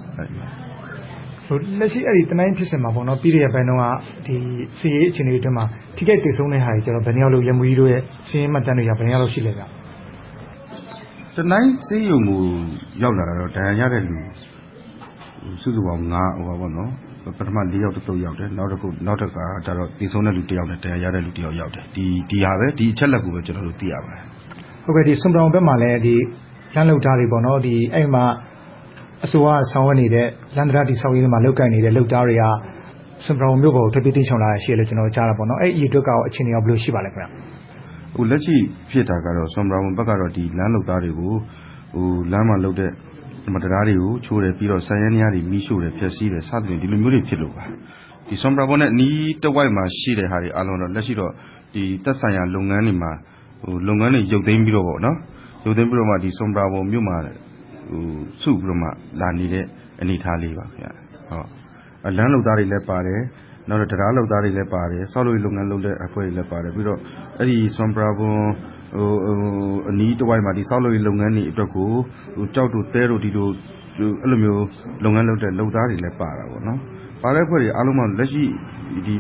ဟုတ်လက်ရှိအဲ့ဒီတနိုင်းဖြစ်စဉ်မှာပေါ့နော်ပြီးတဲ့ဘက်တော့ဒီစီရေးအခြေအနေတွေမှာထိခိုက်ဒေဆုံးတဲ့ဟာတွေကျတော့ဘယ်နှယောက်လို့ရမူကြီးတို့ရဲ့စီးရင်မှတ်တမ်းတွေကဘယ်နှယောက်လို့ရှိလဲဗျတနိုင်းစီးရုံကိုရောက်လာတော့ဒဏ်ရာရတဲ့လူစုစုပေါင်း9ဟိုပါပေါ့နော်ပထမ4ယောက်တော့ရောက်တယ်နောက်တစ်ခါကျတော့တည်ဆုံးတဲ့လူ1ယောက်နဲ့တရားရတဲ့လူ1ယောက်ရောက်တယ်ဒီဟာပဲဒီအချက်လက်ကိုပဲကျွန်တော်တို့သိရပါတယ်ဟုတ်ကဲ့ဒီစွန်ပရောင်ဘက်မှာလည်းဒီလမ်းလောက်သားတွေပေါ့နော်ဒီအဲ့မှာအစိုးရဆောင်ရွက်နေတဲ့လန်ဒရာတီဆောက်ရေးတွေမှာလောက်ကိုင်နေတဲ့လောက်သားတွေကစွန်ပရောင်မြို့ပေါ်ထွက်ပြေးတိမ်းချောင်လာရှိလို့ကျွန်တော်ကြားတာပေါ့နော်အဲ့ဒီအတွက်ကအခြေအနေကဘယ်လိုရှိပါလဲခင်ဗျဟိုလက်ရှိဖြစ်တာကတော့စွန်ပရောင်ဘက်ကတော့ဒီလမ်းလောက်သားတွေကိုလမ်းမှာလောက်တဲ့မတရားတွေကိုချိုးတယ်ပြီးတော့ဆန်ရဲနေရတွေမီးရှို့တယ်ဖျက်ဆီးတယ်စသဖြင့်ဒီလိုမျိုးတွေဖြစ်လို့ပါဒီစွန်ပရာဘောနဲ့နီးတဝိုက်မှာရှိတဲ့ဟာတွေအလုံးတော့လက်ရှိတော့ဒီသက်ဆိုင်ရာလုပ်ငန်းတွေမှာလုပ်ငန်းတွေရုပ်သိမ်းပြီးတော့ပေါ့နော်ရုပ်သိမ်းပြီးတော့မှဒီစွန်ပရာဘောမြို့မှာစုပြီးတော့မှလာနေတဲ့အနေအထားလေးပါခင်ဗျဟုတ်လမ်းလုပ်သားတွေလည်းပါတယ်နောက်တော့တရားလုပ်သားတွေလည်းပါတယ်ဆောက်လုပ်ရေးလုပ်ငန်းလုပ်တဲ့အဖွဲ့တွေလည်းပါတယ်ပြီးတော့အဲ့ဒီစွန်ပရာဘောအနီးတစ်ဝိုက်မှာဒီဆောက်လုပ်ရေးလုပ်ငန်းတွေအတွက်ကိုကြောက်တို့တဲတို့ဒီလိုအဲ့လိုမျိုးလုပ်ငန်းလုပ်တဲ့လုပ်သားတွေလည်းပါတာပေါ့နော်ပါတဲ့ဖွဲ့တွေအားလုံးမှလက်ရှိဒီ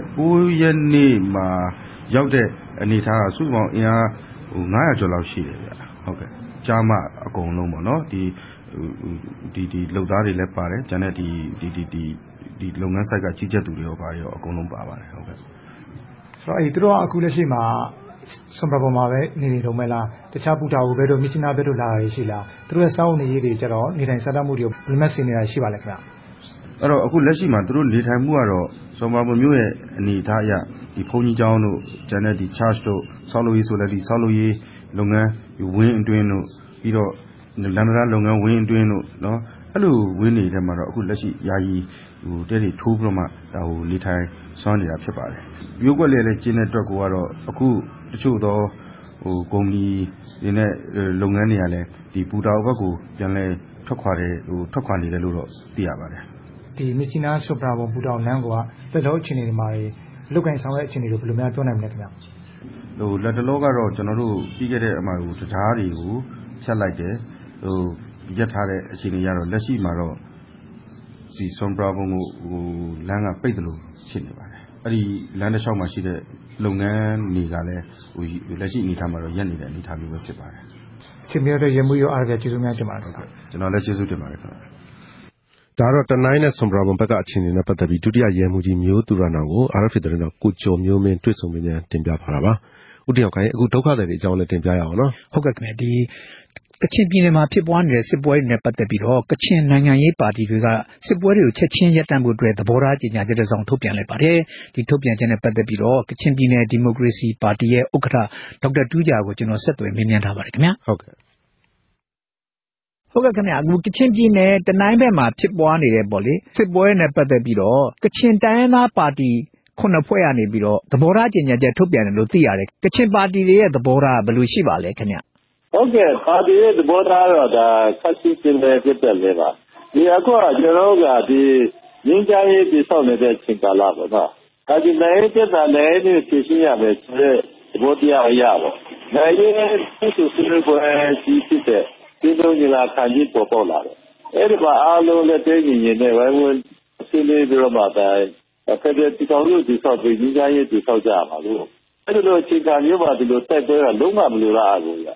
29ရက်နေ့မှာရောက်တဲ့အနေထားကစုစုပေါင်းအင်အား900ကျော်လောက်ရှိတယ်ဗျဟုတ်ကဲ့ကြားမအကုန်လုံးပေါ့နော်ဒီလုပ်သားတွေလည်းပါတယ်ကျန်တဲ့ဒီလုပ်ငန်းဆိုင်ကကြီးကြပ်သူတွေရောပါရောအကုန်လုံးပါပါတယ်ဟုတ်ကဲ့ဆိုတော့အဲ့ဒီတို့ကအခုလက်ရှိမှာစွန်ပရာပေါ်မှာပဲနေတော့မဲ့လားတခြားပူတာကိုဘယ်လိုမြစ်ချနာဘယ်လိုလာရရှိလားသူတို့ရဲ့စောင်းနေရေးတွေကြတော့နေထိုင်စားတတ်မှုတွေဘယ်လိုမှစီနေတာရှိပါလဲခင်ဗျအဲ့တော့အခုလက်ရှိမှာသူတို့နေထိုင်မှုကတော့စွန်ပရာပေါ်မြို့ရဲ့အနေအထားအရဒီဘုံကြီးကျောင်းတို့ကျန်တဲ့ဒီ church တို့ဆောက်လုပ်ရေးဆိုလည်းဒီဆောက်လုပ်ရေးလုပ်ငန်းဝင်းအတွင်းတို့ပြီးတော့လမ်းမသားလုပ်ငန်းဝင်းအတွင်းတို့နော်အဲ့လိုဝင်းနေတဲ့မှာတော့အခုလက်ရှိယာယီတဲတွေထိုးပြီးတော့မှဒါနေထိုင်စွမ်းနေတာဖြစ်ပါတယ်မြို့ကွက်လည်းကျင်းတဲ့အတွက်ကတော့အခုတချို့သောကုမ္ပဏီတွေနဲ့လုပ်ငန်းတွေကလည်းဒီပူတာဘက်ကိုပြန်လဲထွက်ခွာနေတယ်လို့တော့သိရပါတယ်ဒီမြစ်ချနာစွန်ပရာပေါ်ပူတာလမ်းကသက်တော်အခြေအနေတွေမှာလုတ်ကင်ဆောင်ရဲ့အခြေအနေတွေဘယ်လိုများပြောနိုင်မလဲခင်ဗျလက်တလောကတော့ကျွန်တော်တို့ပြီးခဲ့တဲ့အမှာတရားတွေကိုဖြတ်လိုက်တယ်ရက်ထားတဲ့အခြေအနေရတော့လက်ရှိမှာတော့ဒီစွန်ပရာဘုံကိုလမ်းကပိတ်တယ်လို့ဖြစ်နေပါတယ်အဲ့ဒီလမ်းတစ်လျှောက်မှာရှိတဲ့လုပ်ငန်းတွေကလည်းလက်ရှိအနေထားမှာတော့ရက်နေတဲ့အနေအထားမျိုးပဲဖြစ်ပါတယ်အချိန်များတဲ့ရမှုရောအားရကျေးဇူးများတင်ပါတယ်ခင်ဗျကျွန်တော်လည်းကျေးဇူးတင်ပါတယ်ခင်ဗျဒါတော့တနိုင်းနဲ့စွန်ပရာဘုံဘက်ကအခြေအနေနဲ့ပတ်သက်ပြီးဒုတိယရဲမှုကြီးမျိုးသူရနောင်ကို RFA သတင်းတော်ကိုကျော်မျိုးမင်းတွေ့ဆုံမင်းတင်ပြပါတာပါဦးတယောက်ခိုင်အခုဒုက္ခတွေအကြောင်းလည်းတင်ပြရအောင်နော်ဟုတ်ကဲ့ခင်ဗျဒီကချင်ပြည်နယ်မှာဖြစ်ပွားနေတဲ့စစ်ပွဲတွေနဲ့ပတ်သက်ပြီးတော့ကချင်နိုင်ငံရေးပါတီတွေကစစ်ပွဲတွေကိုချက်ချင်းရပ်တန့်ဖို့အတွက်သဘောထားကြေညာချက်တစ်စောင်ထုတ်ပြန်လိုက်ပါတယ်။ဒီထုတ်ပြန်ချက်နဲ့ပတ်သက်ပြီးတော့ကချင်ပြည်နယ်ဒီမိုကရေစီပါတီရဲ့ဥက္ကဋ္ဌဒေါက်တာတူးဂျာကိုကျွန်တော်ဆက်သွယ်မေးမြန်းထားပါတယ်ခင်ဗျာ။ဟုတ်ကဲ့ခင်ဗျာအခုကချင်ပြည်နယ်တနိုင်းဘက်မှာဖြစ်ပွားနေတဲ့ပေါ့လေစစ်ပွဲနဲ့ပတ်သက်ပြီးတော့ကချင်တိုင်းရင်းသားပါတီ9ဖွဲ့ကနေပြီးတော့သဘောထားကြေညာချက်ထုတ်ပြန်တယ်လို့သိရတယ်။ကချင်ပါတီတွေရဲ့သဘောထားဘယ်လိုရှိပါလဲခင်ဗျာ။ဟုတ်ကဲ့ပါတီရဲ့သဘောထားတော့ဒါခက်ရှိတင်တယ်ဖြစ်တယ်လေပါဒီအခုကကျွန်တော်ကဒီငင်းကြရေးပြဆောက်နေတဲ့ချိန်ကာလပေါ့နော်ဒါဒီလည်းပြတာလည်းဒီဖြည့်ရှင်းရမယ်ဆိုတဲ့သဘောတရားအရာပေါ့နိုင်ရေးသူစုစုပွဲကြီးဖြစ်တဲ့ဒီလိုကြီးလာခံကြီးပေါ်ပေါ်လာတယ်အဲ့ဒီမှာအားလုံးလည်းတည်ငြိမ်နေဝိုင်းဝန်းစီလေးပြီးတော့မှတိုင်းဖက်ဒရယ်ပြည်ထောင်စုတည်ဆောက်ပြီးငင်းကြရေးတည်ဆောက်ကြပါလို့အဲ့ဒီလိုချိန်ကာမျိုးမှာဒီလိုတိုက်ပွဲကလုံးဝမလိုလားဘူးဗျ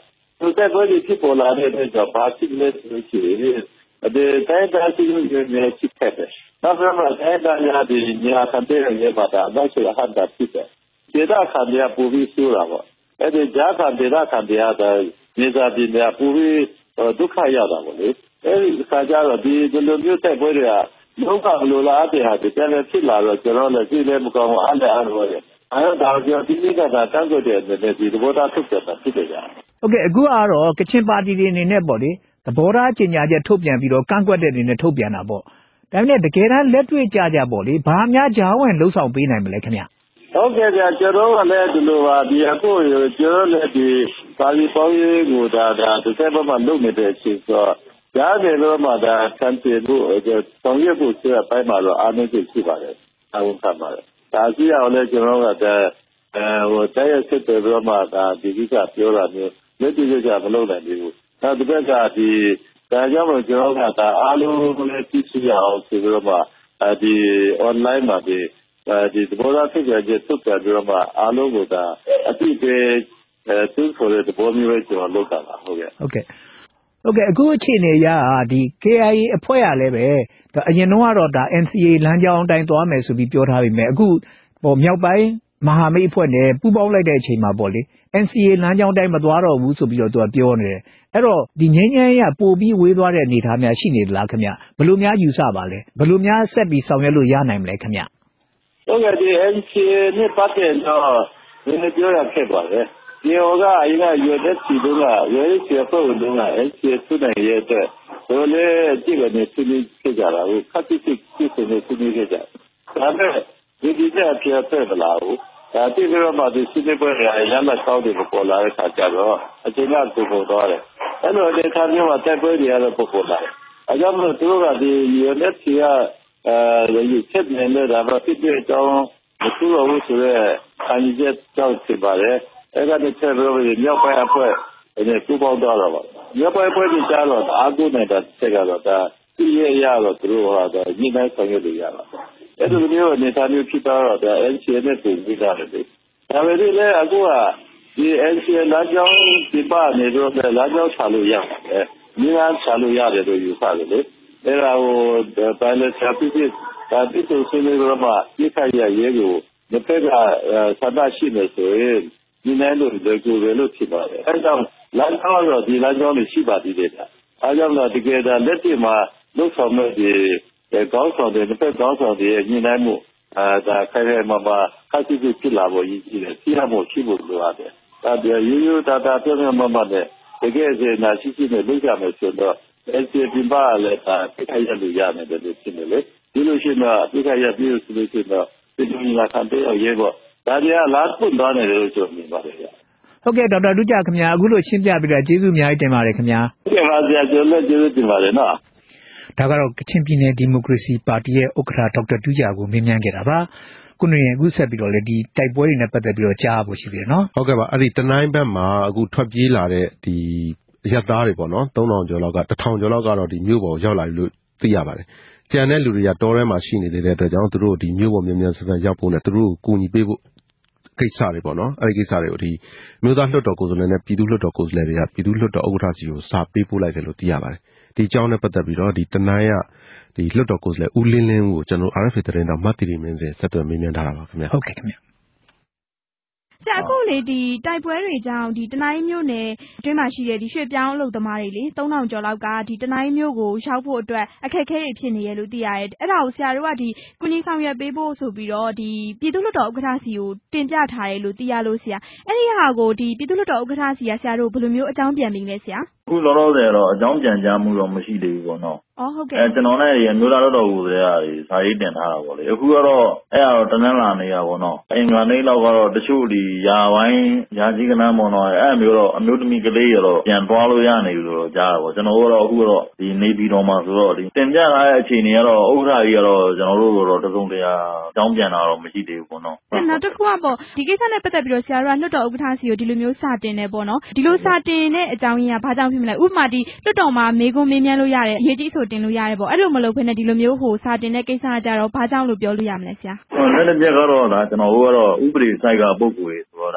在这里去波兰的那个巴西的时期，在当时有没有去看的？那时候在大家的你看别人也把它那是很大去的，别大看的不会输了嘛，家看别大看的的，你在的不会都看要的嘛的，大家的这都没有在这里啊，路上路拉的哈，现在去哪了？就让这边不搞我安多的。还有大家今天在当个的那地我打出去的，是这样。 OK， အခုကတော့ကချင်ပါတီတွေအနေနဲ့ပေါ့လေသဘောထားကြေညာချက်ထုတ်ပြန်ပြီးတော့ကန့်ကွက်တဲ့အနေနဲ့ထုတ်ပြန်တာပေါ့ဒါပေမဲ့တကယ်တမ်းလက်တွေ့ကြကြပေါ့လေဘာများကြားဝင်လှုပ်ဆောင်ပေးနိုင်မလဲခင်ဗျဟုတ်ကဲ့ဗျာကျွန်တော်ကလည်းဒီလိုပါဒီအခုကျွန်တော်လည်းဒီပါလီပေါင်းရေးကိုဒါတစ်ဆက်မှလုပ်နေတဲ့အချိန်ဆိုကြားတယ်လို့မှဒါဆန်းပြေဖို့ဆောင်ရွက်ဖို့ဆိုတဲ့အပိုင်းမှာတော့အားနည်းချက်ရှိပါတယ်အဝန်ခံပါတယ်ဒါကြည့်ရအောင်လည်းကျွန်တော်ကတရားစစ်တယ်လို့မှဒါဒီကိစ္စပြောတာမျိုးလက်တွေ့ကြမလုပ်နိုင်ဘူး။ဒါတစ်ခါဒါကြောင့်မို့ကျွန်တော်ကဒါအားလုံးလည်းသိရှိရအောင်ဆိုပြီးတော့မှဒီ online မှာဒီသဘောထားထုတ်ပြန်ချက်ထုတ်ပြန်ပြီးတော့မှအားလုံးကိုဒါအတိအကျသူ့ဆိုတဲ့သဘောမျိုးပဲကျွန်တော်လုပ်တာပါဟုတ်ကဲ့။ဟုတ်ကဲ့အခုအခြေအနေအရဒီ KIA အဖွဲ့ရလည်းပဲအရင်တော့ကတော့ဒါ NCA လမ်းကြောင်းအတိုင်းသွားမယ်ဆိုပြီးပြောထားပေမဲ့အခုမြောက်ပိုင်းမဟာမိတ်အဖွဲ့နဲ့ပူးပေါင်းလိုက်တဲ့အချိန်မှာပေါ့လေ NCA လမ်းကြောင်းတိုင်းမသွားတော့ဘူးဆိုပြီးတော့သူကပြောနေတယ်အဲ့တော့ဒီငင်းငင်းရပို့ပြီးဝေးသွားတဲ့အနေအထားများရှိနေသလားခင်ဗျဘယ်လိုများယူဆပါလဲဘယ်လိုများဆက်ပြီးဆောင်ရွက်လို့ရနိုင်မလဲခင်ဗျဟုတ်ကဲ့ဒီ NCA နဲ့ပတ်သက်တော့ဒီနေ့ပြောရခဲ့ပါတယ်ဒီဟောကအရင်ကရွေးတဲ့စီတုန်းကရွေးချယ်ဖို့တုန်းက NCA သူနိုင်ရဲ့အတွက်ဆိုလေကြည့်ကနေသူနေခဲ့ကြတာကိုခက်စစ်စစ်နေသူနေခဲ့ကြဒါပေမဲ့ဒီကြအဖြစ်ဖက်မလာဘူးဒါတိကျတော့မှဒီစစ်ပွဲတွေအရမ်းမကောင်းတယ်ပေါ်လာတဲ့ခါကျတော့အချိန်ကသူ့ပေါ်သွားတယ်အဲ့လိုဒီခါမျိုးမှာတိုက်ပွဲတွေကတော့ပေါ်လာတယ်အကြောင်းလို့သူတို့ကဒီ UNSC ကဒီချက်နေတာဗဖြစ်တဲ့အကြောင်းမသူ့လို့ဆိုရဲအန်ဂျက်ကြောက်ဖြစ်ပါတယ်အဲ့ဒါနဲ့ချက်လို့မြောက်ပိုင်းအဖွဲ့နဲ့ပူးပေါင်းတော့မြောက်ပိုင်းအဖွဲ့ကြီးကြတော့အားကိုးနေတာချက်ကတော့ဒါသူ့ရဲ့ရတော့သူတို့ဟာဒါညှိနှိုင်းဆောင်ရွက်လို့ရတာအဲ့လိုမျိုးနေတာမျိုးဖြစ်တော့ဒါ NCA နဲ့ပုံပြီးတာလေဒါပေမဲ့လည်းအခုကဒီ NCA လမ်းကြောင်းဒီပါနေတော့လမ်းကြောင်းချလို့ရတယ်ညီမချလို့ရတယ်လို့ယူဆတယ်လေအဲ့ဒါဟိုဘယ်လိုဆက်ပြီးဒါတိကျဆွေးနွေးတော့မှဒီခိုင်ရရေးကိုတစ်ဖက်ကစတာရှိနေဆိုရင်ဒီနေ့လို့ဒီကိုပဲလို့ဖြစ်ပါတယ်အဲ့ကြောင့်လမ်းကြောင်းတော့ဒီလမ်းကြောင်းတွေရှိပါသေးတယ်အဲ့ကြောင့်တော့တကယ်တော့လက်တွေ့မှာလုပ်ဆောင်မဲ့ဒီကောင်းဆောင်တဲ့တစ်ဖက်ကောင်းဆောင်တဲ့ညီနိုင်မှုဒါခိုင်ခိုင်မာမာခက်စစ်စစ်ဖြစ်လာဖို့ရည်ကြည်တယ်သိရဖို့ရှိဖို့လိုရတယ်ဒါပြရိုးသားပြောင်းမမနဲ့တကယ်စေနာရှိရှိနဲ့လုပ်ကြမယ်ဆိုတော့ NCA ပါလည်းဒါခိုင်ရလို့ရမယ်လို့ဖြစ်နေလေဒီလိုရှိမှဒီခိုင်ရပြီးဆိုလို့ရှိတော့ဒီလိုလာခံတဲ့ရေးပေါ့ဒါတွေကလာပွင့်သွားတယ်လို့ဆိုမြင်ပါတယ်ဗျဟုတ်ကဲ့ဒေါက်တာဒုကြခင်ဗျာအခုလိုရှင်းပြပြီးတော့ကျေးဇူးအများကြီးတင်ပါတယ်ခင်ဗျာဟုတ်ကဲ့ပါဆရာကျွန်တော်လည်းကျေးဇူးတင်ပါတယ်နော်ဒါကတော့ကချင်ပြည်နယ်ဒီမိုကရေစီပါတီရဲ့ဥက္ကဋ္ဌဒေါက်တာတူးဂျာကိုမေးမြန်းခဲ့တာပါခုနေရင်အခုဆက်ပြီးတော့လေဒီတိုက်ပွဲတွေနဲ့ပတ်သက်ပြီးတော့ကြားဖို့ရှိသေးတယ်နော်ဟုတ်ကဲ့ပါအဲ့ဒီတနိုင်းဘက်မှာအခုထွက်ပြေးလာတဲ့ဒီရက်သားတွေပေါ့နော်3000ကျော်လောက်က1000ကျော်လောက်ကတော့ဒီမြို့ပေါ်ရောက်လာပြီလို့သိရပါတယ်ကြံတဲ့လူတွေကတောထဲမှာရှိနေသေးတဲ့အတွက်ကြောင့်သူတို့ဒီမြို့ပေါ်မြန်ဆန်ရောက်ဖို့နဲ့သူတို့ကိုကူညီပေးဖို့ကိစ္စတွေပေါ့နော်အဲ့ဒီကိစ္စတွေကိုဒီမြို့သားလွှတ်တော်ကိုယ်စားလှယ်နဲ့ပြည်သူ့လွှတ်တော်ကိုယ်စားလှယ်တွေကပြည်သူ့လွှတ်တော်ဥက္ကဋ္ဌစီကိုစာပေးပို့လိုက်တယ်လို့သိရပါတယ်ဒီအကြောင်းနဲ့ပတ်သက်ပြီးတော့ဒီတနိုင်းကဒီလွှတ်တော်ကိုယ်စားလှယ်ဦးလင်းလင်းကိုကျွန်တော် RFA သတင်းတော်မတ်တီရီမင်းစင်ဆက်သွယ်မေးမြန်းထားတာပါခင်ဗျာဟုတ်ကဲ့ခင်ဗျာဆရာအခုလေဒီတိုက်ပွဲတွေကြောင့်ဒီတနိုင်းမြို့နယ်အတွင်းမှာရှိတဲ့ဒီရွှေ့ပြောင်းအလုပ်သမားတွေလေ3000ကျော်လောက်ကဒီတနိုင်းမြို့ကိုရောက်ဖို့အတွက်အခက်အခဲတွေဖြစ်နေရလို့သိရတယ်အဲ့ဒါကိုဆရာတို့ကဒီကုညီဆောင်ရွက်ပေးဖို့ဆိုပြီးတော့ဒီပြည်သူ့လွှတ်တော်ဥက္ကဋ္ဌစီကိုတင်ပြထားတယ်လို့သိရလို့ဆရာအဲ့ဒီဟာကိုဒီပြည်သူ့လွှတ်တော်ဥက္ကဋ္ဌစီကဆရာတို့ဘယ်လိုမျိုးအကြောင်းပြန်ပြီးလဲဆရာအခုလောလောဆယ်တော့အကြောင်းပြန်ကြားမှုတော့မရှိသေးဘူးပေါ့နော်ဟုတ်ကဲ့ကျွန်တော်လည်းအမျိုးသားတော်ကိုယ်စားလှယ်စာရေးတင်ထားတာပေါ့လေအခုကတော့အဲ့ဒါတော့တနင်္လာနေ့ကပေါ့နော်အင်္ဂါနေ့လောက်ကတော့တချို့ဒီယာဝိုင်းယာကြီးကနန်းပေါ့နော်အဲ့မျိုးတော့အမျိုးသမီးကလေးရတော့ပြန်သွားလို့ရနေပြီလို့ကြားတာပေါ့ကျွန်တော်တို့ကတော့အခုတော့ဒီနေပြည်တော်မှာဆိုတော့ဒီတင်ပြထားတဲ့အခြေအနေကတော့ဥက္ကဋ္ဌကြီးကတော့ကျွန်တော်တို့ကတော့တစုံတရာအကြောင်းပြန်တာတော့မရှိသေးဘူးပေါ့နော်နောက်တစ်ခုကပေါ့ဒီကိစ္စနဲ့ပတ်သက်ပြီးတော့ဆရာတို့ကလွှတ်တော်ဥက္ကဋ္ဌစီကိုဒီလိုမျိုးစာတင်နေပေါ့နော်ဒီလိုစာတင်တဲ့အကြောင်းရင်းကဘာကြောင့်ဖြစ်မလဲဥပမာဒီလွှတ်တော်မှာမေးခွန်းမေးမြန်းလို့ရတယ်အရေးကြီးဆိုတင်လို့ရတယ်ပေါ့အဲ့လိုမလုပ်ဘဲနဲ့ဒီလိုမျိုးစာတင်တဲ့ကိစ္စကကြတော့ဘာကြောင့်လို့ပြောလို့ရမလဲဆရာလက်လက်ပြကတော့ဒါကျွန်တော်တို့ကတော့ဥပဒေဆိုင်ကပုဂ္ဂိုလ်တွေဆိုတော့ဒါ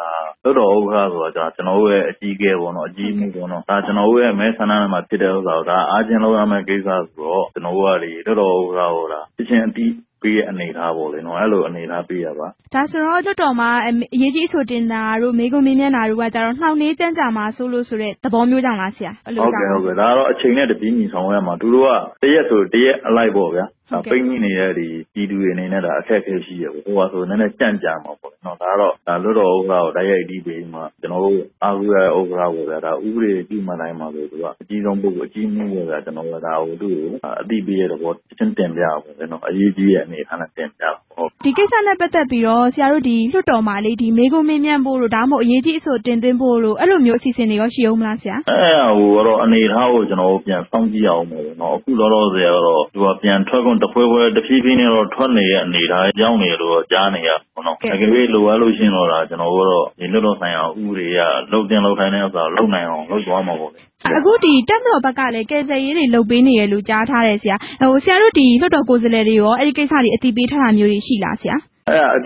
Little over that, and over a G gave one or G move on that, and over a Messanama Matidel, Argent Americas, and over a little over. Be a need have all in Hello and need happy ever. That's all the Toma and Yeji Sotina, Rumego Minion, how Nathan Jama solo surret, the bomb you down last year. Okay, I'll chain at the beanie somewhere, Madura. Yes, so dear alive over. A penny the Pidu in another attack here, who was on a jam of not a little over the idea, you know, I'll over that Uri, Human, Gizon book, Jimmy, that and all that I will do. DB at what 10 you know, a UG and 810. Tikesana Petapiro, Siarudi, Lutoma, Lady, Mego Minian Boro, Damo, Yeji, so Tendemboro, Alumiosis in Yoshio Masia. I need house and all, some Giamo, no, Kuloro, you are being trouble to where the Filipino or 20 and need a young or Jania, no, I can read Lualusin or an overall, in little thing, Uria, Logan Locanels, low now, low Guamo. A goody, Dano Bacale, get a Lobini, Luja Taresia, and Siarudi, Lotocoselerio, or Elicasari, a Tibeta Muri Shilasia. A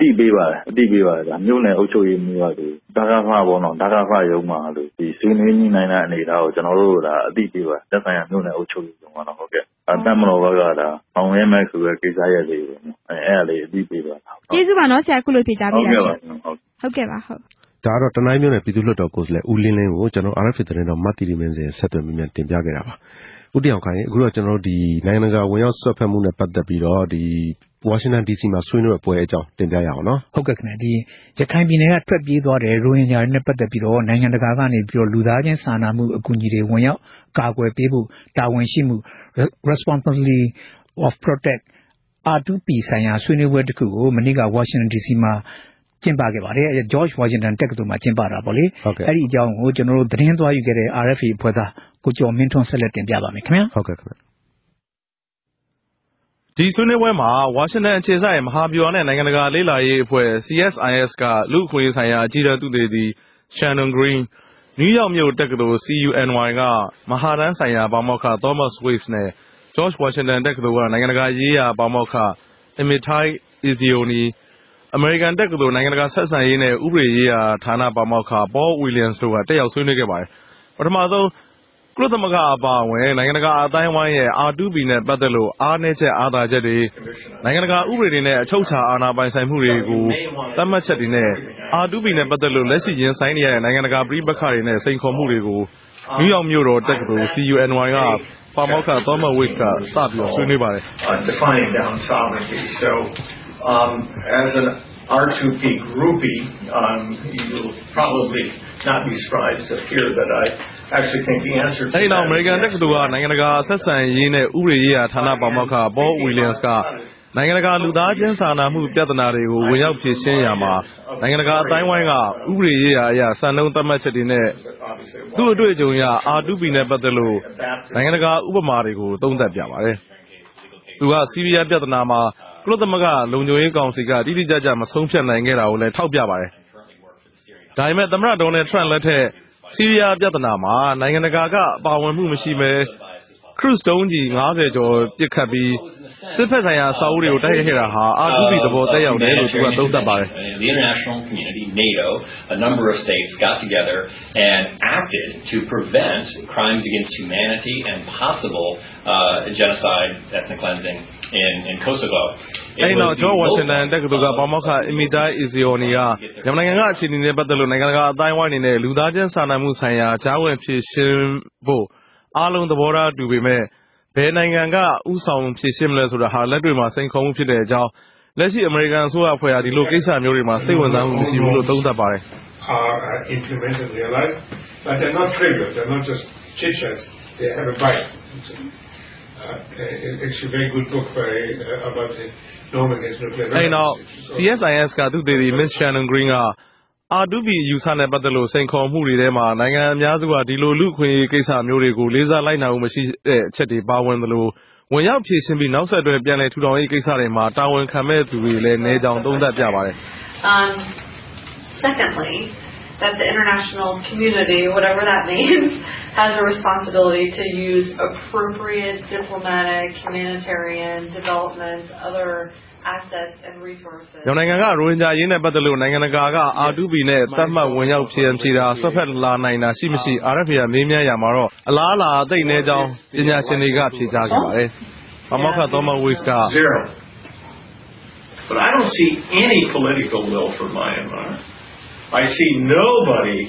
DB, a new Ocho in Muadu, Dagafa, Dagafa Yoma, the Sunni 9 hours and all that, DB, that's I am known Ocho, okay. A Tamil Vagada, on MX work is early, DB. Jesuano Saculo Pita. Okay, ဒါတော့တနိုင်းမျိုးနဲ့ပြည်သူ့လွှတ်တော်ကိုယ်စားလှယ်ဦးလင်းလင်းကိုကျွန်တော် RFA သတင်းတော်မတ်တီရီမင်းစင်ဆက်သွယ်မိမြန်တင်ပြခဲ့တာပါ။ဦးတယောက်ခိုင်အခုတော့ကျွန်တော်ဒီနိုင်ငံတကာဝင်ရောက်ဆွတ်ဖက်မှုနဲ့ပတ်သက်ပြီးတော့ဒီ Washington DC မှာဆွေးနွေးပွဲအကြောင်းတင်ပြရအောင်နော်။ဟုတ်ကဲ့ခင်ဗျ။ဒီရခိုင်ပြည်နယ်ကထွက်ပြေးသွားတဲ့ရိုဟင်ဂျာတွေနဲ့ပတ်သက်ပြီးတော့နိုင်ငံတကာကနေပြီးတော့လူသားချင်းစာနာမှုအကူအညီတွေဝင်ရောက်ကာကွယ်ပေးဖို့တာဝန်ရှိမှု responsibility of protect R2P ဆိုင်ရာဆွေးနွေးပွဲတစ်ခုကိုမနေ့က Washington DC မှာကျင်းပခဲ့ပါတယ်။ George Washington တက္ကသိုလ်မှာကျင်းပတာပေါ့လေ။အဲ့ဒီအကြောင်းကိုကျွန်တော်တို့သတင်းသွားယူခဲ့တဲ့ RFA အဖွဲ့သားကိုကျော်မင်းထွန်းဆက်လက်တင်ပြပါမယ်ခင်ဗျာ။ဟုတ်ကဲ့ခင်ဗျ။ဒီဆွေးနွေးပွဲမှာဝါရှင်တန်အခြေစိုက်မဟာဗျူဟာနဲ့နိုင်ငံတကာလေ့လာရေးအဖွဲ့ CSIS ကလူ့အခွင့်အရေးဆိုင်ရာအကြီးအကဲသုတေသီ Shannon Green နယူးယောက်မြို့တက္ကသိုလ် CUNY ကမဟာတန်းဆိုင်ရာပါမောက္ခ Thomas Weiss နဲ့ George Washington တက္ကသိုလ်ကနိုင်ငံတကာရေးရာပါမောက္ခ Amitai Ezioni American တက္ကသိုလ်နိုင်ငံတကာဆက်ဆံရေးနဲ့ဥပဒေရေးရာဌာနပါမောက္ခ Paul Williams တို့ကတက်ရောက်ဆွေးနွေးခဲ့ပါတယ်။ပထမဆုံးကုလသမဂ္ဂအပါအဝင်နိုင်ငံတကာအတိုင်းဝိုင်းရဲ့ R2P နဲ့ပတ်သက်လို့အားနည်းချက်အားသာချက်တွေနိုင်ငံတကာဥပဒေတွေနဲ့အချုပ်အခြာအာဏာပိုင်ဆိုင်မှုတွေကိုသတ်မှတ်ချက်တွေနဲ့ R2P နဲ့ပတ်သက်လို့လက်ရှိရင်ဆိုင်နေရတဲ့နိုင်ငံတကာပြည်ပခါတွေနဲ့စိန်ခေါ်မှုတွေကိုနယူးယောက်မြို့တော်တက္ကသိုလ် CUNY ကပါမောက္ခ Thomas Weiss ကစပြီးဆွေးနွေးပါတယ် As an R2P groupie, you will probably not be surprised to hear that I actually think the answer to that is American တက္ကသိုလ်ကနိုင်ငံတကာဆက်ဆံရေးနဲ့ဥပဒေရေးရာဌာနပါမောက္ခ Paul Williams ကနိုင်ငံတကာလူသားချင်းစာနာမှုပြဿနာတွေကိုဝင်ရောက်ဖြေရှင်းရမှာနိုင်ငံတကာအတိုင်းဝိုင်းကဥပဒေရေးရာအရာစံနှုန်းသတ်မှတ်ချက်တွေနဲ့သူ့အတွေ့အကြုံအရ R2P နဲ့ပတ်သက်လို့နိုင်ငံတကာဥပမာတွေကိုသုံးသပ်ပြပါတယ်။သူကဆီးရီးယားပြဿနာမှာကုလသမဂ္ဂလုံခြုံရေးကောင်စီကတိတိကျကျမဆုံးဖြတ်နိုင်ခဲ့တာကိုလည်းထောက်ပြပါတယ်။ဒါပေမဲ့သမ္မတဒေါ်နယ်ထရန့်လက်ထက်ဆီးရီးယားပြဿနာမှာနိုင်ငံတကာကပါဝင်မှုမရှိဘဲခရုစ်တုံးကြီး90ကျော်ပစ်ခတ်ပြီးစစ်ဖက်ဆိုင်ရာအဆောက်အဦတွေကိုတိုက်ခိုက်ခဲ့တာဟာ R2P သဘောတက်ရောက်တယ်လို့သူကသုံးသပ်ပါတယ်။ The international community, NATO, a number of states got together and acted to prevent crimes against humanity and possible genocide, ethnic cleansing in Kosovo. အဲ့တော့ George Washington တက္ကသိုလ်ကပါမောက္ခ Amitai Ezioni ကမြန်မာနိုင်ငံကအခြေအနေနဲ့ပတ်သက်လို့နိုင်ငံတကာအတိုင်းအဝိုင်းအနေနဲ့လူသားချင်းစာနာမှုဆိုင်ရာကြားဝင်ဖြည့်ရှင်းဖို့အားလုံးသဘောထားတူပေမဲ့ဘယ်နိုင်ငံကဥဆောင်ဖြည့်ရှင်းမလဲဆိုတာဟာလက်တွေ့မှာစိန်ခေါ်မှုဖြစ်တဲ့အကြောင်းလက်ရှိအမေရိကန်အစိုးရအဖွဲ့ဟာဒီလိုကိစ္စမျိုးတွေမှာစိတ်ဝင်စားမှုမရှိဘူးလို့သုံးသပ်ပါတယ်။ implemented in their life, but they're not trivial. They're not just chit-chats. They have a bite. It's a very good book about the norm against nuclear weapons. CSIS ကသူတည်တည် Miss Shannon Green ကR2P ယူဆနဲ့ပတ်သက်လို့စိန်ခေါ်မှုတွေထဲမှာနိုင်ငံအများစုကဒီလိုလူခွင့်ရေးကိစ္စမျိုးတွေကိုလေးစားလိုက်နာမှုမရှိတဲ့အချက်တွေပါဝင်သလိုဝင်ရောက်ဖြည့်ရှင်းပြီးနောက်ဆက်တွဲပြန်လည်ထူထောင်ရေးကိစ္စတွေမှာတာဝန်ခံမဲ့သူတွေလည်းနေကြောင်သုံးသပ်ပြပါတယ် Secondly, that the international community, whatever that means, has a responsibility to use appropriate diplomatic, humanitarian, development, other assets and resources. နိုင်ငံကရိုဟင်ဂျာရင်းနဲ့ပတ်သက်လို့နိုင်ငံတကာက R2P နဲ့သတ်မှတ်ဝင်ရောက်ဖြေတာဆွတ်ဖက်လာနိုင်တာရှိမရှိ RFA ကမေးမြန်းရမှာတော့အလားအလာသိနေကြောင်းပညာရှင်တွေကဖြေကြားခဲ့ပါတယ်။ Amaka Thomas Weiss က Zero. But I don't see any political will for Myanmar. I see nobody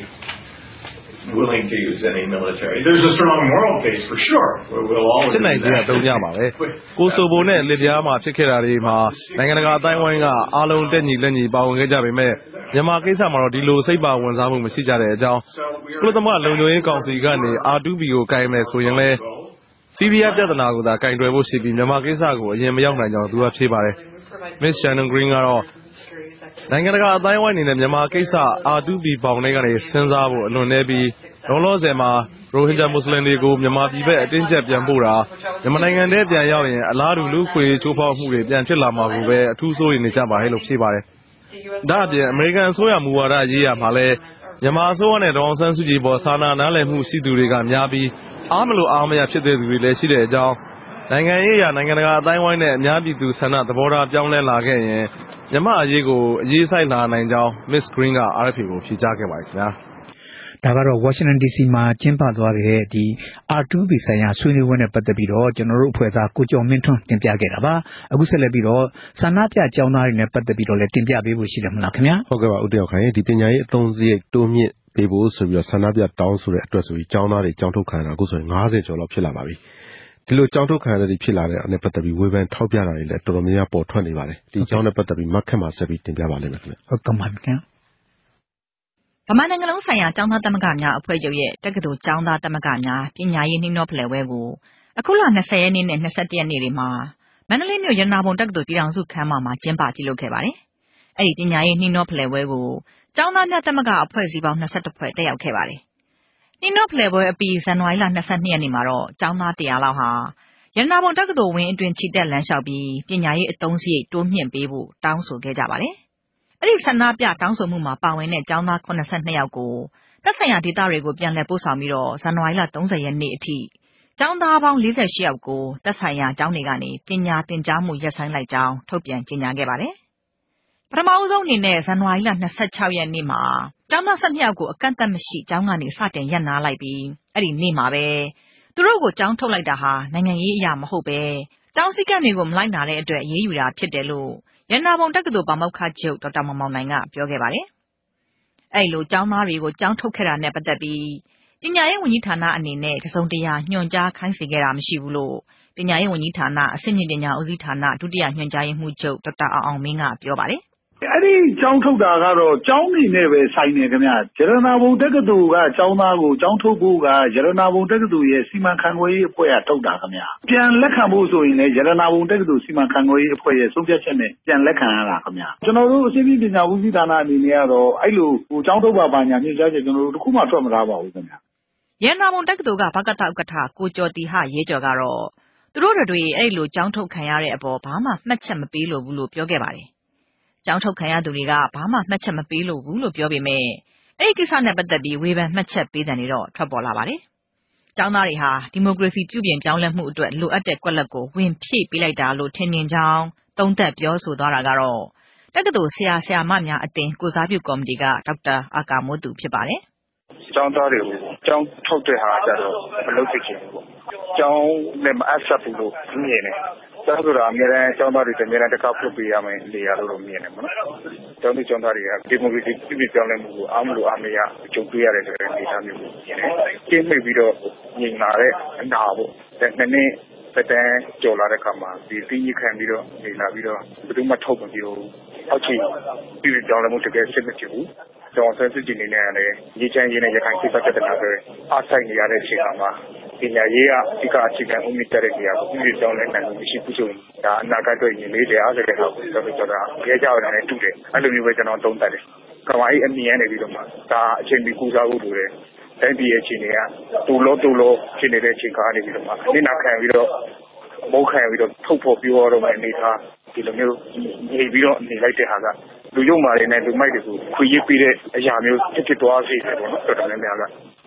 willing to use any military. There's a strong moral case for sure. We'll all agree with that. တုံ့ရပါပဲကိုဆိုဘိုနဲ့လစ်ဗျားမှာဖြစ်ခဲ့တာတွေမှာနိုင်ငံတကာအတိုင်းဝိုင်းကအားလုံးတက်ညီလက်ညီပါဝင်ခဲ့ကြပေမဲ့မြန်မာကိစ္စမှာတော့ဒီလိုစိတ်ပါဝင်စားမှုမရှိကြတဲ့အကြောင်းကုလသမဂ္ဂလုံခြုံရေးကောင်စီကနေ R2P ကိုကိုင်မယ်ဆိုရင်လည်းစီးရီးယားပြဿနာကိုသာကင်တွယ်ဖို့ရှိပြီးမြန်မာကိစ္စကိုအရင်မရောက်နိုင်ကြောင်းသူကဖြေပါတယ်။ Miss Shannon Green ကတော့နိုင်ငံတကာအတိုင်းဝိုင်းအနေနဲ့မြန်မာကိစ္စ R2P ပေါင်ထဲကနေစဉ်းစားဖို့အလွန်နေပြီးလုံးလုံးဆယ်မှာရိုဟင်ဂျာမွတ်စလင်တွေကိုမြန်မာပြည်ဘက်အတင်းကျပ်ပြန်ပို့တာမြန်မာနိုင်ငံထဲပြန်ရောက်ရင်အလားတူလူခွေချိုးဖောက်မှုတွေပြန်ဖြစ်လာမှာကိုပဲအထူးစိုးရိမ်နေကြပါတယ်လို့ဖြေပါတယ်။ဒါ့အပြင်အမေရိကန်အစိုးရမူဝါဒရေးရမှာလဲမြန်မာအစိုးရနဲ့ဒေါ်အောင်ဆန်းစုကြည်ပေါ်စာနာနားလည်မှုရှိသူတွေကများပြီးအားမလို့အားမရဖြစ်တဲ့သူတွေလည်းရှိတဲ့အကြောင်းနိုင်ငံရေးအရနိုင်ငံတကာအတိုင်းဝိုင်းနဲ့အများပြည်သူဆန္ဒသဘောထားပြောင်းလဲလာခဲ့ရင်မြန်မာအရေးကိုအရေးဆိုင်လာနိုင်ကြောင်း Miss Green က RFA ကိုဖြေကြားခဲ့ပါတယ်ခင်ဗျာ။ဒါကတော့ Washington DC မှာကျင်းပသွားတဲ့ဒီ R2P ဆိုင်ရာဆွေးနွေးပွဲနဲ့ပတ်သက်ပြီးတော့ကျွန်တော်တို့အဖွဲ့သားကိုကျော်မင်းထွန်းတင်ပြခဲ့တာပါ။အခုဆက်လက်ပြီးတော့ဆန္ဒပြကျောင်းသားတွေနဲ့ပတ်သက်ပြီးတော့လည်းတင်ပြပေးဖို့ရှိတယ်မလားခင်ဗျာ။ဟုတ်ကဲ့ပါဦးတယောက်ခိုင်ဒီပညာရေးအသုံးစရိတ်တိုးမြင့်ပေးဖို့ဆိုပြီးတော့ဆန္ဒပြတောင်းဆိုတဲ့အတွက်ဆိုပြီးကျောင်းသားတွေကျောင်းထုတ်ခံရတာအခုဆိုရင်50ကျော်လောက်ဖြစ်လာပါပြီ။ဒီလိုကျောင်းထုတ်ခံရတဲ့ဖြစ်လာတဲ့အနဲ့ပတ်သက်ပြီးဝေဖန်ထောက်ပြတာတွေလည်းတော်တော်များများပေါ်ထွက်နေပါတယ်။ဒီကျောင်းနဲ့ပတ်သက်ပြီးမခက်မှာဆက်ပြီးတင်ပြပါလိမ့်မယ်ခင်ဗျ။ဟုတ်ကဲ့ပါခင်ဗျာ။ဗမာနိုင်ငံလုံးဆိုင်ရာကျောင်းသားသမဂ္ဂများအဖွဲ့ချုပ်ရဲ့တက္ကသိုလ်ကျောင်းသားသမဂ္ဂများပညာရေးနှီးနှောဖလှယ်ပွဲကိုအခုလ20ရက်နေ့နဲ့21ရက်နေ့တွေမှာမန္တလေးမြို့ရတနာပုံတက္ကသိုလ်ပြည်ထောင်စုခန်းမမှာကျင်းပပြုလုပ်ခဲ့ပါတယ်။အဲ့ဒီပညာရေးနှီးနှောဖလှယ်ပွဲကိုကျောင်းသားများသမဂ္ဂအဖွဲ့အစည်းပေါင်း22ဖွဲ့တက်ရောက်ခဲ့ပါတယ်။နှီးနှောဖလှယ်ပွဲအပြီးဇန်နဝါရီလ22ရက်နေ့မှာတော့ကျောင်းသား100လောက်ဟာရတနာပုံတက္ကသိုလ်ဝင်းအတွင်းချီတက်လမ်းလျှောက်ပြီးပညာရေးအသုံးစရိတ်တိုးမြင့်ပေးဖို့တောင်းဆိုခဲ့ကြပါတယ်။အဲ့ဒီဆန္ဒပြတောင်းဆိုမှုမှာပါဝင်တဲ့ကျောင်းသား82ယောက်ကိုသက်ဆိုင်ရာဒေသတွေကိုပြန်လည်ပို့ဆောင်ပြီးတော့ဇန်နဝါရီလ30ရက်နေ့အထိကျောင်းသားပေါင်း48ယောက်ကိုသက်ဆိုင်ရာကျောင်းတွေကနေပညာသင်ကြားမှုရပ်ဆိုင်းလိုက်ကြောင်းထုတ်ပြန်ကြေညာခဲ့ပါတယ်။ပထမဦးဆုံးအနေနဲ့ဇန်နဝါရီလ26ရက်နေ့မှာကျောင်းသား12ယောက်ကိုအကန့်အသတ်မရှိကျောင်းကနေစတင်ရပ်နားလိုက်ပြီးအဲ့ဒီနေ့မှာပဲသူတို့ကိုကျောင်းထုတ်လိုက်တာဟာနိုင်ငံရေးအရာမဟုတ်ပဲကျောင်းစည်းကမ်းတွေကိုမလိုက်နာတဲ့အတွက်အေးအေးယူတာဖြစ်တယ်လို့ရတနာပုံတက္ကသိုလ်ပါမောက္ခချုပ်ဒေါက်တာမောင်မောင်နိုင်ကပြောခဲ့ပါတယ်။အဲ့လိုကျောင်းသားတွေကိုကျောင်းထုတ်ခဲ့တာနဲ့ပတ်သက်ပြီးပညာရေးဝန်ကြီးဌာနအနေနဲ့တစုံတရာညွှန်ကြားခိုင်းစေခဲ့တာမရှိဘူးလို့ပညာရေးဝန်ကြီးဌာနအဆင့်မြင့်ပညာဦးစီးဌာနဒုတိယညွှန်ကြားရေးမှူးချုပ်ဒေါက်တာအောင်မင်းကပြောပါတယ်အဲ့ဒီကျောင်းထုတ်တာကတော့ကျောင်းနေနဲ့ပဲဆိုင်နေခင်ဗျရတနာပုံတက္ကသိုလ်ကကျောင်းသားကိုကျောင်းထုတ်ဖို့ကရတနာပုံတက္ကသိုလ်ရဲ့စီမံခန့်ခွဲရေးအဖွဲ့ကထုတ်တာခင်ဗျပြန်လက်ခံဖို့ဆိုရင်လည်းရတနာပုံတက္ကသိုလ်စီမံခန့်ခွဲရေးအဖွဲ့ရဲ့ဆုံးဖြတ်ချက်နဲ့ပြန်လက်ခံရတာခင်ဗျကျွန်တော်တို့အစီအစဉ်ပညာဦးစီးဌာနအနေနဲ့ကတော့အဲ့လိုကျောင်းထုတ်ပါညာညွှန်ကြားချက်ကျွန်တော်တို့တခုမှထွက်မထားပါဘူးခင်ဗျရတနာပုံတက္ကသိုလ်ကဗကတဥက္ကဋ္ဌကိုကျော်တီဟရဲကျော်ကတော့သူတို့တွေအဲ့လိုကျောင်းထုတ်ခံရတဲ့အပေါ်ဘာမှမှတ်ချက်မပေးလို့ဘူးလို့ပြောခဲ့ပါတယ်ကျောင်းထုတ်ခံရသူတွေကဘာမှမှတ်ချက်မပေးလို့ဘူးလို့ပြောပေမဲ့အဲ့ဒီကိစ္စနဲ့ပတ်သက်ပြီးဝေဖန်မှတ်ချက်ပေးတယ်နေတော့ထွက်ပေါ်လာပါတယ်။ကျောင်းသားတွေဟာဒီမိုကရေစီပြုပြင်ပြောင်းလဲမှုအတွက်လိုအပ်တဲ့ကွက်လက်ကိုဝင်ဖြည့်ပေးလိုက်တာလို့ထင်မြင်ကြောင်းသုံးသပ်ပြောဆိုသွားတာကတော့တက္ကသိုလ်ဆရာဆရာမများအသင်းကိုစားပြုကော်မတီကဒေါက်တာအာကာမိုးသူဖြစ်ပါတယ်။ကျောင်းသားတွေကိုကျောင်းထုတ်တဲ့ဟာကြတော့မလုပ်သိချင်ဘူးပေါ့။ကျောင်းနဲ့မအပ်ဆက်ဘူးလို့မြင်တယ်။ကျောင်းဆိုတာအများနဲ့ကျောင်းသားတွေတကယ်တမ်းတစ်ခါပြုတ်ပေးရမယ်နေရာလို့မြင်တယ်ပေါ့နော်။ကျောင်းသားတွေကဒီမိုကရေစီပြည်ပြောင်းလဲမှုကိုအားမလို့အားမရကြုံတွေ့ရတယ်ဆိုတဲ့အနေအထားမျိုးမြင်တယ်။ကျင်းမိပြီးတော့ညီလာတဲ့အနာပေါ့။နှစ်နှစ်ပတ်တန်းကြော်လာတဲ့အခါမှာဒီတင်းကြီးခံပြီးတော့နေလာပြီးတော့ဘယ်သူမှထုတ်မပြီးဘူး။အောက်ခြေပြည်ပြောင်းလဲမှုတကယ်စစ်မဖြစ်ဘူး။ကျောင်းဆန်းစစ်ကြည့်နေတယ်လည်းရေချမ်းရင်းနဲ့ရခိုင်စစ်ပတ်သက်တာပဲအားဆိုင်နေရတဲ့အချိန်မှာပညာရေးကအဓိကအခြေခံဥပဒေတဲ့နေရာကိုပြည်ပြောင်းလဲနိုင်မှုမရှိဘူးဆိုရင်ဒါအနာဂတ်အတွက်ရင်လေးတရားဆိုတဲ့ဟာကိုကျွန်တော်ရဲကြောက်ရတယ်တူတယ်အဲ့လိုမျိုးပဲကျွန်တော်သုံးသပ်တယ်ကမာကြီးအမြင်နဲ့ပြီးတော့မှဒါအချိန်ပြီးကူစားဖို့လိုတယ်တိုင်းပြည်ရဲ့အခြေအနေကတူလို့ဖြစ်နေတဲ့အချိန်ကားနေပြီးတော့မှနိနာခံပြီးတော့မုန်းခံပြီးတော့ထုတ်ဖို့ပြောတော့မှအနေထားဒီလိုမျိုးနေပြီးတော့နေလိုက်တဲ့ဟာကလူယုံမာတွေနဲ့လူမိုက်တွေကိုခွေရေးပေးတဲ့အရာမျိုးဖြစ်သွားစေတယ်ပေါ့နော်တော်တော်များများက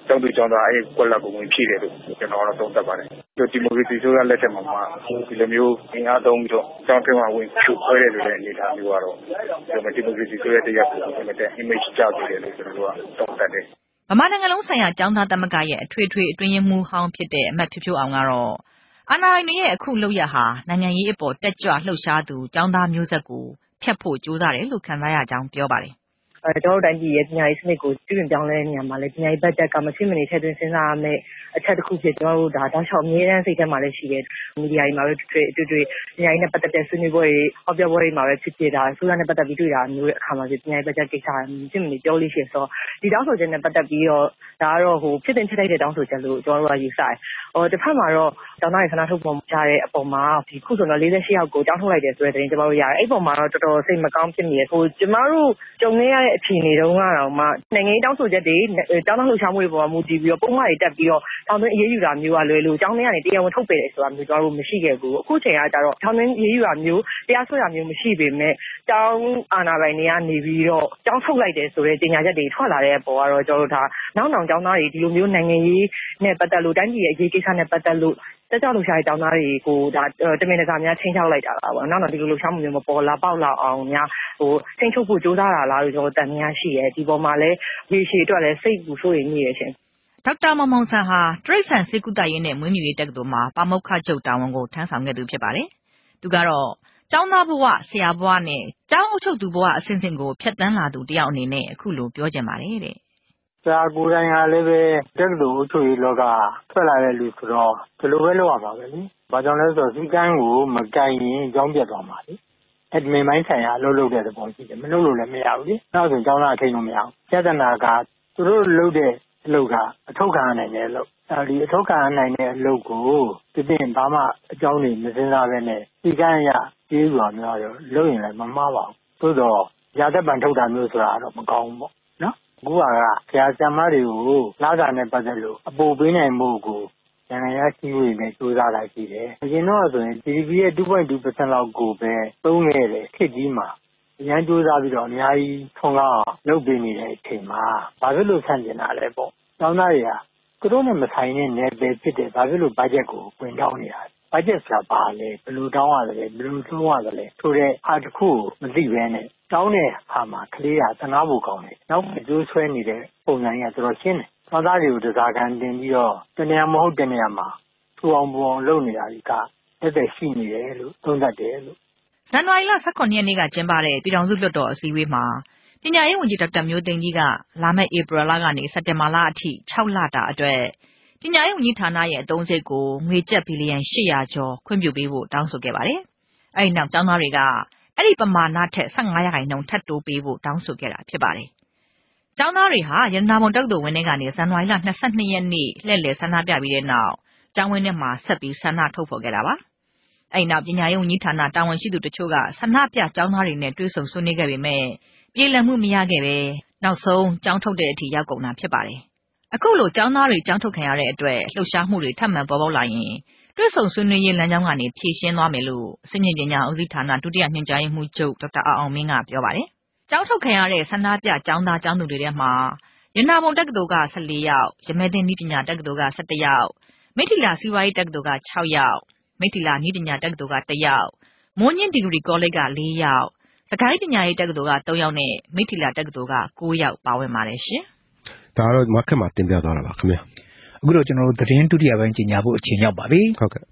ကျောင်းသူကျောင်းသားကွက်လက်ကိုဝင်ဖြည့်တယ်လို့ကျွန်တော်တော့သုံးသပ်ပါတယ်ဒီမိုကရေစီဆိုရလက်ထက်မှာဒီလိုမျိုးအင်အားသုံးပြီးတော့ကျောင်းထဲမှာဝင်ဖြိုခွဲတယ်လို့လည်းအနေထားမျိုးကတော့ဒီမိုကရေစီဆိုရတရားကိုဒီမဲ့ image ကြောက်တယ်လို့ကျွန်တော်တို့ကသုံးသပ်တယ်ဗမာနိုင်ငံလုံးဆိုင်ရာကျောင်းသားသမဂ္ဂရဲ့အထွေထွေအတွင်းရေးမှူးဟောင်းဖြစ်တဲ့အမတ်ဖြိုးဖြိုးအောင်ကတော့အာဏာပိုင်တွေရဲ့အခုလုပ်ရဟာနိုင်ငံရေးအပေါ်တက်ကြွလှုပ်ရှားသူကျောင်းသားမျိုးဆက်ကိုဖျက်ဖို့ကြိုးစားတယ်လို့ခံစားရကြောင်းပြောပါတယ်ကျွန်တော်တို့တိုင်းပြည်ရဲ့ပညာရေးစနစ်ကိုပြုပြင်ပြောင်းလဲနေရမှာလေပညာရေးဘတ်ဂျက်ကမဖြစ်မနေထည့်သွင်းစဉ်းစားရမယ့်အချက်တစ်ခုဖြစ်ကျွန်တော်တို့ဒါတောက်လျှောက်အမြဲတမ်းစိတ်ထဲမှာလည်းရှိတယ်မီဒီယာတွေမှာပဲတွေ့ပညာရေးနဲ့ပတ်သက်တဲ့ဆွေးနွေးပွဲတွေဟောပြောပွဲတွေမှာပဲဖြစ်တာဆိုရနဲ့ပတ်သက်ပြီးတွေ့တာမျိုးတဲ့အခါမှာပညာရေးဘတ်ဂျက်ကိစ္စဖြစ်မနေပြောလို့ရှိရဆိုဒီတောင်းဆိုချက်နဲ့ပတ်သက်ပြီးတော့ဒါကတော့ဖြစ်တဲ့ဖြစ်လိုက်တဲ့တောင်းဆိုချက်လို့ကျွန်တော်တို့ကယူဆတယ်တစ်ဖက်မှာတော့ကျောင်းသားတွေဆန္ဒထုတ်ပေါ်ကြတဲ့အပေါ်မှာဒီခုဆိုတော့48ယောက်ကိုတောင်းထုတ်လိုက်တယ်ဆိုတဲ့သတင်းကျွန်တော်တို့ရတယ်အဲ့ပေါ်မှာတော့တော်တော်စိတ်မကောင်းဖြစ်မိတယ်ကျွန်တော်တို့ကြုံနေရတဲ့အခြေအနေတုန်းကတော့မှနိုင်ငံရေးတောင်းဆိုချက်တွေကျောင်းသားလှုပ်ရှားမှုတွေပေါ်မှာမူတည်ပြီးတော့ပုံမှန်တွေတက်ပြီးတော့တောင်းသွင်းအရေးယူတာမျိုးကလွယ်လို့ကျောင်းထဲကနေတရားဝင်ထုတ်ပေးတယ်ဆိုတာမျိုးကျွန်တော်တို့မရှိခဲ့ဘူးအခုချိန်ကကျတော့တောင်းသွင်းအရေးယူတာမျိုးတရားစွဲတာမျိုးမရှိပေမဲ့ကျောင်းအာဏာပိုင်တွေကနေပြီးတော့ကျောင်းထုတ်လိုက်တယ်ဆိုတဲ့ကြေညာချက်တွေထွက်လာတဲ့ပေါ်ကတော့ကျွန်တော်တို့ဒါနောက်ကျောင်းသားတွေဒီလိုမျိုးနိုင်ငံရေးနဲ့ပတ်သက်လို့တိုင်းပြည်ရဲ့အရေးကိစ္စနဲ့ပတ်သက်လို့တက်ကြွလှုပ်ရှားတဲ့ကျောင်းသားတွေကိုဒါတမင်တကာများချင်းချောက်လိုက်တာလားပေါ့နောက်ဒီလိုလှုပ်ရှားမှုမျိုးမပေါ်လာပေါက်လာအောင်များချင်းချုပ်ဖို့ကြိုးစားတာလားလို့ကျွန်တော်တန်များရှိရဲဒီပေါ်မှာလည်းရေရှည်အတွက်လည်းစိတ်ပူဆိုးရင်ကြီးရရှင်ဒေါက်တာမောင်မောင်ဆန်းဟာတရိတ်ဆန်စေကုသရေးနဲ့မွေးမြူရေးတက္ကသိုလ်မှာပါမောက္ခချုပ်တာဝန်ကိုထမ်းဆောင်ခဲ့သူဖြစ်ပါတယ်သူကတော့ကျောင်းသားဘဝဆရာဘဝနဲ့ကျောင်းအုပ်ချုပ်သူဘဝအဆင့်ဆင့်ကိုဖျက်ဆီးလာသူတယောက်အနေနဲ့အခုလိုပြောချင်ပါတယ်တဲ့ဆရာကိုယ်တိုင်ကလည်းပဲတက္ကသိုလ်အုပ်ချုပ်ရေးလောကထွက်လာတဲ့လူဆိုတော့ဒီလိုပဲလုပ်ရပါပဲလေဘာကြောင့်လဲဆိုတော့စီကန်းကိုမကင်ရင်ကျောင်းပြတ်သွားမှာလေadmin ပိုင်းဆိုင်ရာအလုပ်လုပ်တဲ့သဘောရှိတယ်မလုပ်လို့လည်းမရဘူးလေနောက်ဆိုကျောင်းသားအထိန်လို့မရဘူးပြဿနာကသူတို့လုပ်တဲ့အလုပ်ကအထောက်ခံနိုင်တဲ့အလုပ်ဒီအထောက်ခံနိုင်တဲ့အလုပ်ကိုပြင်းဘာမှအကြောင်းတွေမစင်စားပဲနဲ့စီကန်းရကျေးဇူးတော်များတော့လုပ်ရင်လည်းမမှားပါဘူးသို့တော့ရာသက်ပံထုတ်တာမျိုးဆိုတာတော့မကောင်းဘူးပေါ့နော်အခုကဆရာဆရာမတွေကိုလာတာနဲ့ပတ်သက်လို့အပိုပေးနိုင်မှုကိုနိုင်ငံရရှိဝေနဲ့စူးစမ်းလိုက်ရှိတယ်။အရင်တော့ဆိုရင် GDP ရဲ့ 2.2% လောက်ကိုပဲသုံးခဲ့တယ်ခေတ်ကြီးမှာအများကြိုးစားပြီးတော့အများကြီးထွန်းကားလုပ်ပေးနေတဲ့အချိန်မှာဘာဖြစ်လို့ဆန့်ကျင်တာလဲပေါ့။ကျောင်းသားတွေကသူတို့နဲ့မဆိုင်တဲ့နယ်ပယ်ဖြစ်တဲ့ဘာဖြစ်လို့ဘတ်ဂျက်ကိုဝင်တောင်းနေတာလဲ။ဘတ်ဂျက်ဆိုတာဘာလဲဘယ်လိုတောင်းရတယ်လဲဘယ်လိုသုံးရတယ်လဲဆိုတဲ့အားတစ်ခုကိုမသိဘဲနဲ့တောင်းတဲ့အခါမှာကလေးကသနာဖို့ကောင်းတယ်။နောက်အကျိုးဆွဲနေတဲ့ပုံစံကြီးကတော်တော်ရှင်းတယ်။သားသားတွေကိုတစားကန်တင်ပြီးတော့တနေရာမဟုတ်တနေရာမှာထူအောင်ပူအောင်လုပ်နေတာဒီကတက်တက်ရှိနေတယ်လို့သုံးသပ်တယ်လို့ဇန်နဝါရီလ18ရက်နေ့ကကျင်းပတဲ့ပြည်ထောင်စုလွှတ်တော်အစည်းအဝေးမှာပညာရေးဝန်ကြီးဒေါက်တာမျိုးသိန်းကြီးကလာမယ့်ဧပြီလကနေစက်တင်ဘာလအထိ6လတာအတွက်ပညာရေးဝန်ကြီးဌာနရဲ့အသုံးစရိတ်ကိုငွေကျပ်ဘီလီယံ800ကျော်ခွင့်ပြုပေးဖို့တောင်းဆိုခဲ့ပါတယ်။အဲဒီနောက်ကျောင်းသားတွေကအဲ့ဒီပမာဏထက်15%ထပ်တိုးပေးဖို့တောင်းဆိုခဲ့တာဖြစ်ပါတယ်။ကျောင်းသားတွေဟာရတနာပုံတက္ကသိုလ်ဝင်းထဲကနေဇန်နဝါရီလ22ရက်နေ့လှည့်လည်ဆန္ဒပြပြီးတဲ့နောက်ကျောင်းဝင်းထဲမှာဆက်ပြီးဆန္ဒထုတ်ဖော်ခဲ့တာပါ။အဲဒီနောက်ပညာရေးဝန်ကြီးဌာနတာဝန်ရှိသူတချို့ကဆန္ဒပြကျောင်းသားတွေနဲ့တွေ့ဆုံဆွေးနွေးခဲ့ပေမဲ့ပြေလည်မှုမရခဲ့ပဲနောက်ဆုံးကျောင်းထုတ်တဲ့အထိရောက်ကုန်တာဖြစ်ပါတယ်။အခုလိုကျောင်းသားတွေကျောင်းထုတ်ခံရတဲ့အတွက်လှုပ်ရှားမှုတွေထပ်မံပေါ်ပေါက်လာရင်တွေ့ဆုံဆွေးနွေးရေးလမ်းကြောင်းကနေဖြည့်ရှင်းသွားမယ်လို့စဉ္ညာပညာဦးစီးဌာနဒုတိယညွှန်ကြားရေးမှူးချုပ်ဒေါက်တာအောင်မင်းကပြောပါတယ်။ကျောင်းထုတ်ခံရတဲ့ဆန္ဒပြကျောင်းသားကျောင်းသူတွေထဲမှာရတနာပုံတက္ကသိုလ်က14ယောက်ရမဲသိန်းနည်းပညာတက္ကသိုလ်က17ယောက်မိထ္ထီလာစီးပွားရေးတက္ကသိုလ်က6ယောက်မိထ္ထီလာနည်းပညာတက္ကသိုလ်က1ယောက်မွန်ညင်းဒီဂရီကောလိပ်က4ယောက်စကိုင်းပညာရေးတက္ကသိုလ်က3ယောက်နဲ့မိထ္ထီလာတက္ကသိုလ်က9ယောက်ပါဝင်ပါတယ်ရှင်။ဒါကတော့မခက်မှာတင်ပြသွားတာပါခင်ဗျာ။အခုတော့ကျွန်တော်တို့သတင်းဒုတိယပိုင်းကြီးညာဖို့အချိန်ရောက်ပါပြီ။ဟုတ်ကဲ့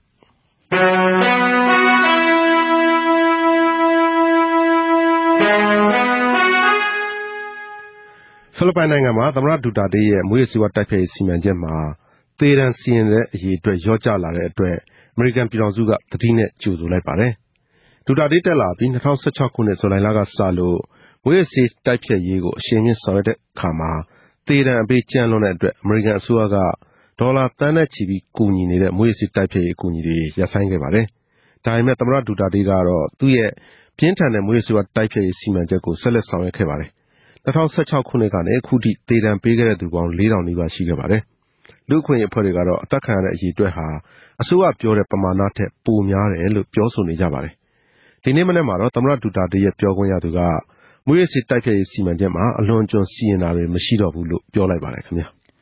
ဖိလစ်ပိုင်နိုင်ငံမှာသမ္မတဒူတာတေးရဲ့မွေးရစီဝါတိုက်ဖျက်ရေးစီမံချက်မှာသေဒဏ်စီရင်တဲ့အရေးအတွက်ရော့ကျလာတဲ့အတွက်အမေရိကန်ပြည်ထောင်စုကသတိနဲ့ကြိုဆိုလိုက်ပါတယ်။ဒူတာတေးတက်လာပြီး2016ခုနှစ်ဇူလိုင်လကစလို့မွေးရစီတိုက်ဖျက်ရေးကိုအရှိန်မြင့်ဆောင်ရွက်တဲ့အခါမှာသေဒဏ်အပေးကြမ်းလွန်တဲ့အတွက်အမေရိကန်အစိုးရကဒေါ်လာသန်းနဲ့ချီပြီးကူညီနေတဲ့မွေးရစီတိုက်ဖျက်ရေးအကူအညီတွေရပ်ဆိုင်းခဲ့ပါတယ်။ဒါပေမဲ့သမ္မတဒူတာတေးကတော့သူ့ရဲ့ပြင်းထန်တဲ့မွေးရစီတိုက်ဖျက်ရေးစီမံချက်ကိုဆက်လက်ဆောင်ရွက်ခဲ့ပါတယ်။2016ခုနှစ်ကနေအခုထိသေဒဏ်ပေးခဲ့တဲ့သူပေါင်း4000နီးပါးရှိခဲ့ပါတယ်။လူ့အခွင့်အရေးအဖွဲ့တွေကတော့အသက်ခံရတဲ့အရေးအတွက်ဟာအစိုးရပြောတဲ့ပမာဏထက်ပိုများတယ်လို့ပြောဆိုနေကြပါတယ်။ဒီနေ့မနေ့မှာတော့သမ္မတဒူတာတေးရဲ့ပြောခွင့်ရသူကမွေးရစီတိုက်ဖျက်ရေးစီမံချက်မှာအလွန်အကျွံစီရင်တာတွေမရှိတော့ဘူးလို့ပြောလိုက်ပါတယ်ခင်ဗျာ။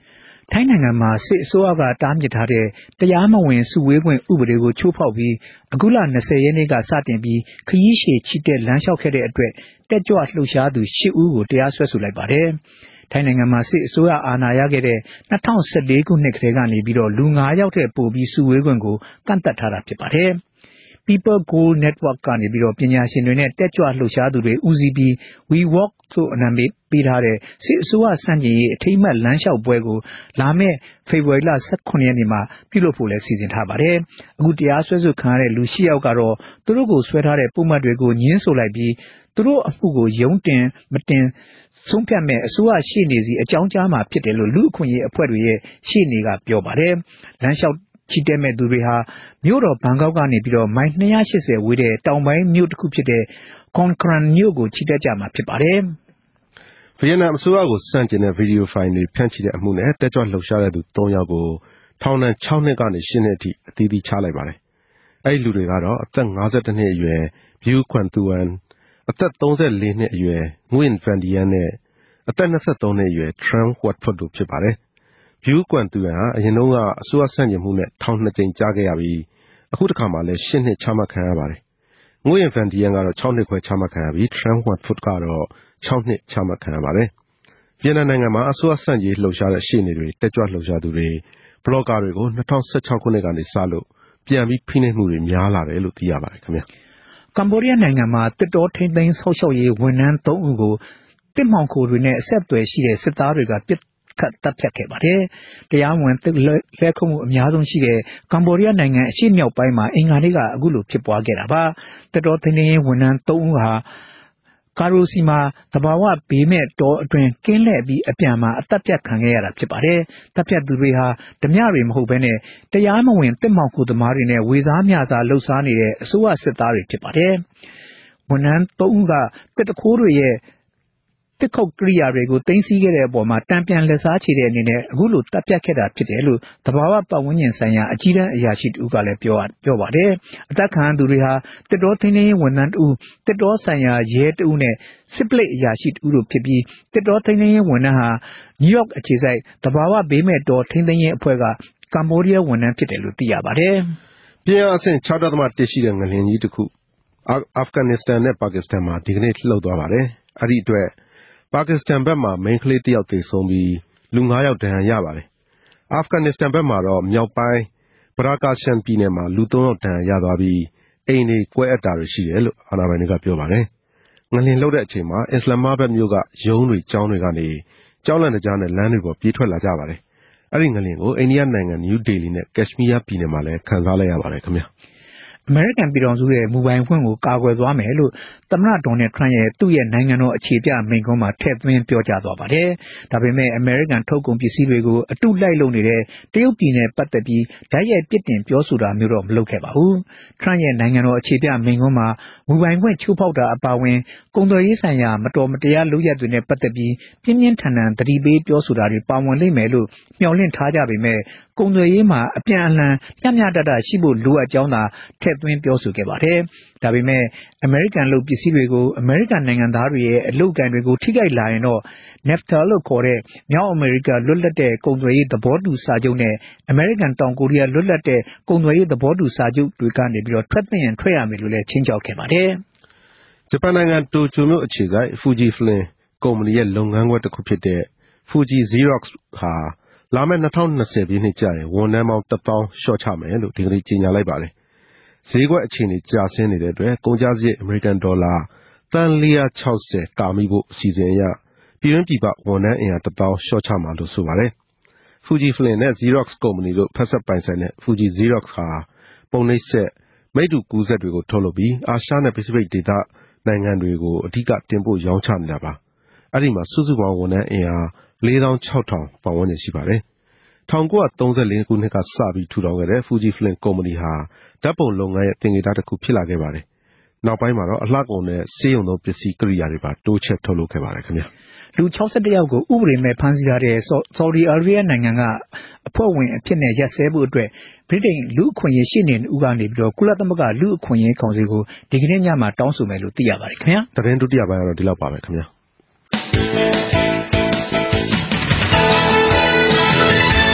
ထိုင်းနိုင်ငံမှာစစ်အစိုးရကတားမြစ်ထားတဲ့တရားမဝင်စုဝေးခွင့်ဥပဒေကိုချိုးဖောက်ပြီးအခုလ20ရက်နေ့ကစတင်ပြီးခရီးရှည်ချီတက်လမ်းလျှောက်ခဲ့တဲ့အတွက်တက်ကြွလှုပ်ရှားသူ10ဦးကိုတရားစွဲဆိုလိုက်ပါတယ်။ထိုင်းနိုင်ငံမှာစစ်အစိုးရအာဏာရခဲ့တဲ့2014ခုနှစ်ကတည်းကနေပြီးတော့လူ9ယောက်ထက်ပိုပြီးစုဝေးခွင့်ကိုကန့်သတ်ထားတာဖြစ်ပါတယ်။ People Goal Network ကနေပြီးတော့ပညာရှင်တွေနဲ့တက်ကြွလှုပ်ရှားသူတွေဦးစီးပြီး We Walk ဆိုအနာမည်ပေးထားတဲ့စစ်အစိုးရစန့်ကျင်ရေးအထိမ်းအမှတ်လမ်းလျှောက်ပွဲကိုလာမယ့်ဖေဖော်ဝါရီလ18ရက်နေ့မှာပြုလုပ်ဖို့လည်းစီစဉ်ထားပါတယ်။အခုတရားစွဲဆိုခံရတဲ့လူ10ယောက်ကတော့သူတို့ကိုဆွဲထားတဲ့ပုံမှန်တွေကိုညှင်းဆိုလိုက်ပြီးသူတို့အမှုကိုရုံးတင်မတင်ဆုံးဖြတ်မဲ့အစိုးရရှေ့နေစီအကြောင်းကြားမှာဖြစ်တယ်လို့လူအခွင့်အရေးအဖွဲ့တွေရဲ့ရှေ့နေကပြောပါတယ်။လမ်းလျှောက်ချီတက်မဲ့သူတွေဟာမြို့တော်ဘန်ကောက်ကနေပြီးတော့မိုင်280ဝေးတဲ့တောင်ပိုင်းမြို့တစ်ခုဖြစ်တဲ့ကွန်ကရန်မြို့ကိုချီတက်ကြမှာဖြစ်ပါတယ်။ဗီယက်နမ်အစိုးရကိုစန့်ကျင်တဲ့ဗီဒီယိုဖိုင်တွေဖြန့်ချိတဲ့အမှုနဲ့တက်ကြွလှုပ်ရှားတဲ့သူ3ယောက်ကိုထောင်ဒဏ်6နှစ်ကနေ10နှစ်အထိအသီးသီးချလိုက်ပါတယ်။အဲဒီလူတွေကတော့အသက်52နှစ်အရွယ်ဘျူးခွမ်တူဝမ်အသက်34နှစ်အရွယ်ငွင်ဗန်ဒီယန်နဲ့အသက်23နှစ်အရွယ်ထရန်ဝတ်ဖွတ်တို့ဖြစ်ပါတယ်။ဘျူးခွမ်တူဝမ်ဟာအရင်တုန်းကအစိုးရဆန့်ကျင်မှုနဲ့ထောင်2ကြိမ်ကြားခဲ့ရပြီးအခုတစ်ခါမှလည်း10နှစ်ချမှတ်ခံရပါတယ်။ငွင်ဗန်ဒီယန်ကတော့6နှစ်ခွဲချမှတ်ခံရပြီးထရန်ဝတ်ဖွတ်ကတော့6နှစ်ချမှတ်ခံရပါတယ်။ဗီယက်နမ်နိုင်ငံမှာအစိုးရဆန့်ကျင်လှုပ်ရှားတဲ့ရှေ့နေတွေတက်ကြွလှုပ်ရှားသူတွေဘလော့ဂါတွေကို2016ခုနှစ်ကနေစလို့ပြန်ပြီးဖိနှိပ်မှုတွေများလာတယ်လို့သိရပါတယ်ခင်ဗျာ။ကမ္ဘောဒီးယားနိုင်ငံမှာတစ်တော်ထိန်းသိမ်းဆောက်ရှောက်ရေးဝန်ထမ်း3ဦးကိုတစ်မှောင်ခိုတွေနဲ့အဆက်အသွယ်ရှိတဲ့စစ်သားတွေကပစ်ခတ်တပ်ဖြတ်ခဲ့ပါတယ်။တရားဝင်လက်ခုံမှုအများဆုံးရှိတဲ့ကမ္ဘောဒီးယားနိုင်ငံအရှေ့မြောက်ပိုင်းမှာအင်္ဂါနေ့ကအခုလိုဖြစ်ပွားခဲ့တာပါ။တစ်တော်ထိန်းသိမ်းရေးဝန်ထမ်း3ဦးဟာကာရိုစီမှာတဘာဝဘေးမဲ့တောအတွင်းကင်းလှည့်ပြီးအပြန်မှာအသက်ပြတ်ခံခဲ့ရတာဖြစ်ပါတယ်။တပ်ဖြတ်သူတွေဟာဓမြတွေမဟုတ်ဘဲနဲ့တရားမဝင်တစ်မှောင်ခိုသမားတွေနဲ့ဝေစားမျှစားလှုပ်ရှားနေတဲ့အစိုးရစစ်သားတွေဖြစ်ပါတယ်။ဝန်ထမ်း3ဦးကတစ်တခိုးတွေရဲ့တစ်ခုတ်ကိရိယာတွေကိုသိမ်းဆည်းခဲ့တဲ့အပေါ်မှာတံပြန်လက်စားချေတဲ့အနေနဲ့အခုလိုတပ်ဖြတ်ခဲ့တာဖြစ်တယ်လို့တဘာဝပတ်ဝန်းကျင်ဆိုင်ရာအကြီးတန်းအရာရှိတူကလည်းပြောပါတယ်။အသက်ခံသူတွေဟာတစ်တော်ထင်းထင်းဝန်ထမ်းတူတစ်တော်ဆိုင်ရာရဲတူနဲ့စစ်ပလိတ်အရာရှိတူတို့ဖြစ်ပြီးတစ်တော်ထင်းထင်းဝန်ထမ်းဟာနယူးယောက်အခြေစိုက်တဘာဝဘေးမဲ့တော်ထင်းထင်းအဖွဲ့ကကမ္ဘောဒီးယားဝန်ထမ်းဖြစ်တယ်လို့သိရပါတယ်။ပြင်းအားအဆင့် 6.1 ရှိတဲ့ငလျင်ကြီးတစ်ခုအာဖဂန်နစ္စတန်နဲ့ပါကစ္စတန်မှာဒီကနေ့လှုပ်သွားပါတယ်။အဲ့ဒီအတွက်ပါကစ္စတန်ဘက်မှာမိန်းကလေးတစ်ယောက်သေဆုံးပြီးလူ9ယောက်ဒဏ်ရာရပါတယ်။အာဖဂန်နစ္စတန်ဘက်မှာတော့မြောက်ပိုင်းဘရာကာရှန်ပြည်နယ်မှာလူ3ယောက်ဒဏ်ရာရသွားပြီးအိမ်တွေကွဲအပ်တာတွေရှိတယ်လို့အာဏာပိုင်တွေကပြောပါတယ်။ငလျင်လှုပ်တဲ့အချိန်မှာအစ္စလာမဘတ်မြို့ကရုံးတွေကျောင်းတွေကနေကျောင်းလန့်တကြားနဲ့လမ်းတွေပေါ်ပြေးထွက်လာကြပါတယ်။အဲ့ဒီငလျင်ကိုအိန္ဒိယနိုင်ငံနယူးဒေလီနဲ့ကက်ရှမီးယားပြည်နယ်မှာလည်းခံစားလိုက်ရပါတယ်ခင်ဗျာ။အမေရိကန်ပြည်ထောင်စုရဲ့မူပိုင်ခွင့်ကိုကာကွယ်သွားမယ်လို့သမ္မတဒေါ်နယ်ထရန့်ရဲ့သူ့ရဲ့နိုင်ငံတော်အခြေပြမိန့်ခွန်းမှာထည့်သွင်းပြောကြားသွားပါတယ်။ဒါပေမဲ့အမေရိကန်ထုတ်ကုန်ပစ္စည်းတွေကိုအတုလိုက်လုပ်နေတဲ့တရုတ်ပြည်နဲ့ပတ်သက်ပြီးဓာတ်ရိုက်ပြစ်တင်ပြောဆိုတာမျိုးတော့မလုပ်ခဲ့ပါဘူး။ထရန့်ရဲ့နိုင်ငံတော်အခြေပြမိန့်ခွန်းမှာမူပိုင်ခွင့်ချိုးဖောက်တာအပါအဝင်ကုန်သွယ်ရေးဆိုင်ရာမတော်မတရားလုပ်ရပ်တွေနဲ့ပတ်သက်ပြီးပြင်းပြင်းထန်ထန်သတိပေးပြောဆိုတာတွေပါဝင်လိမ့်မယ်လို့မျှော်လင့်ထားကြပေမဲ့ကုန်သွယ်ရေးမှာအပြန်အလှန်မျှတတရှိဖို့လိုအပ်ကြောင်းသာထည့်သွင်းပြောဆိုခဲ့ပါတယ်။ဒါပေမဲ့အမေရိကန်လုပ်ပစ္စည်းတွေကိုအမေရိကန်နိုင်ငံသားတွေရဲ့အလုပ်ကိုင်တွေကိုထိခိုက်လာရင်တော့ NAFTA လို့ခေါ်တဲ့မြောက်အမေရိကလွတ်လပ်တဲ့ကုန်သွယ်ရေးသဘောတူစာချုပ်နဲ့အမေရိကန်တောင်ကိုရီးယားလွတ်လပ်တဲ့ကုန်သွယ်ရေးသဘောတူစာချုပ်တွေကနေပြီးတော့ထွက်သင့်ရင်ထွက်ရမယ်လို့လည်းချင်းချောက်ခဲ့ပါတယ်။ဂျပန်နိုင်ငံတိုကျိုမြို့အခြေစိုက် Fuji Film ကုမ္ပဏီရဲ့လုပ်ငန်းခွင်တစ်ခုဖြစ်တဲ့ Fuji Xerox ဟာလာမယ့်2020ပြည့်နှစ်ကျရင်ဝန်ထမ်းပေါင်း1000လျှော့ချမယ်လို့ဒီကနေ့ကြေညာလိုက်ပါတယ်။ဈေးကွက်အခြေအနေကျဆင်းနေတဲ့အတွက်ကုန်ကျစရိတ်အမေရိကန်ဒေါ်လာသန်း460ကာမိဖို့အစီအစဉ်အရပြည်တွင်းပြည်ပဝန်ထမ်းအင်အား1000လျှော့ချမှာလို့ဆိုပါတယ်။ Fuji Film နဲ့ Xerox ကုမ္ပဏီတို့ဖက်ဆက်ပိုင်ဆိုင်တဲ့ Fuji Xerox ဟာပုံနှိပ်ဆက်မိတ္တူကူးစက်တွေကိုထုတ်လုပ်ပြီးအာရှနဲ့ပစိဖိတ်ဒေသနိုင်ငံတွေကိုအဓိကတင်ပို့ရောင်းချနေတာပါ။အဲ့ဒီမှာစုစုပေါင်းဝန်ထမ်းအင်အား4600ပတ်ဝန်းကျင်ရှိပါတယ်။1934ခုနှစ်ကစပြီးထူထောင်ခဲ့တဲ့ Fuji Film ကုမ္ပဏီဟာဓာတ်ပုံလုပ်ငန်းရဲ့သင်္ကေတတစ်ခုဖြစ်လာခဲ့ပါတယ်။နောက်ပိုင်းမှာတော့အလှကုန်နဲ့ဆေးရုံသုံးပစ္စည်းကိရိယာတွေပါတိုးချဲ့ထုတ်လုပ်ခဲ့ပါတယ်ခင်ဗျာ။လူ61ယောက်ကိုဥပဒေမဲ့ဖမ်းဆီးထားတဲ့ဆော်ဒီအာရေဗျနိုင်ငံကအဖွဲ့ဝင်အဖြစ်နဲ့ရပ်စဲဖို့အတွက်ဗြိတိန်လူ့အခွင့်အရေးရှေ့နေဦးကနေပြီးတော့ကုလသမဂ္ဂလူ့အခွင့်အရေးကောင်စီကိုဒီကနေ့ညမှာတောင်းဆိုမယ်လို့သိရပါတယ်ခင်ဗျာ။သတင်းဒုတိယပိုင်းကတော့ဒီလောက်ပါပဲခင်ဗျာ။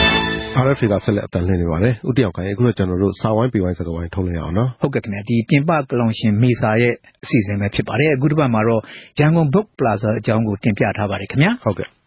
RFA ကဆက်လက်အတန်လှည့်နေပါတယ်။ဦးတယောက်ခိုင်အခုတော့ကျွန်တော်တို့စာဝိုင်းပေဝိုင်းစကားဝိုင်းထုတ်လိုက်အောင်နော်ဟုတ်ကဲ့ခင်ဗျာဒီပြင်ပကလောင်ရှင်မေစာရဲ့အစီအစဉ်ပဲဖြစ်ပါတယ်အခုတစ်ပတ်မှာတော့ရန်ကုန် Book Plaza အကြောင်းကိုတင်ပြထားပါတယ်ခင်ဗျာဟုတ်ကဲ့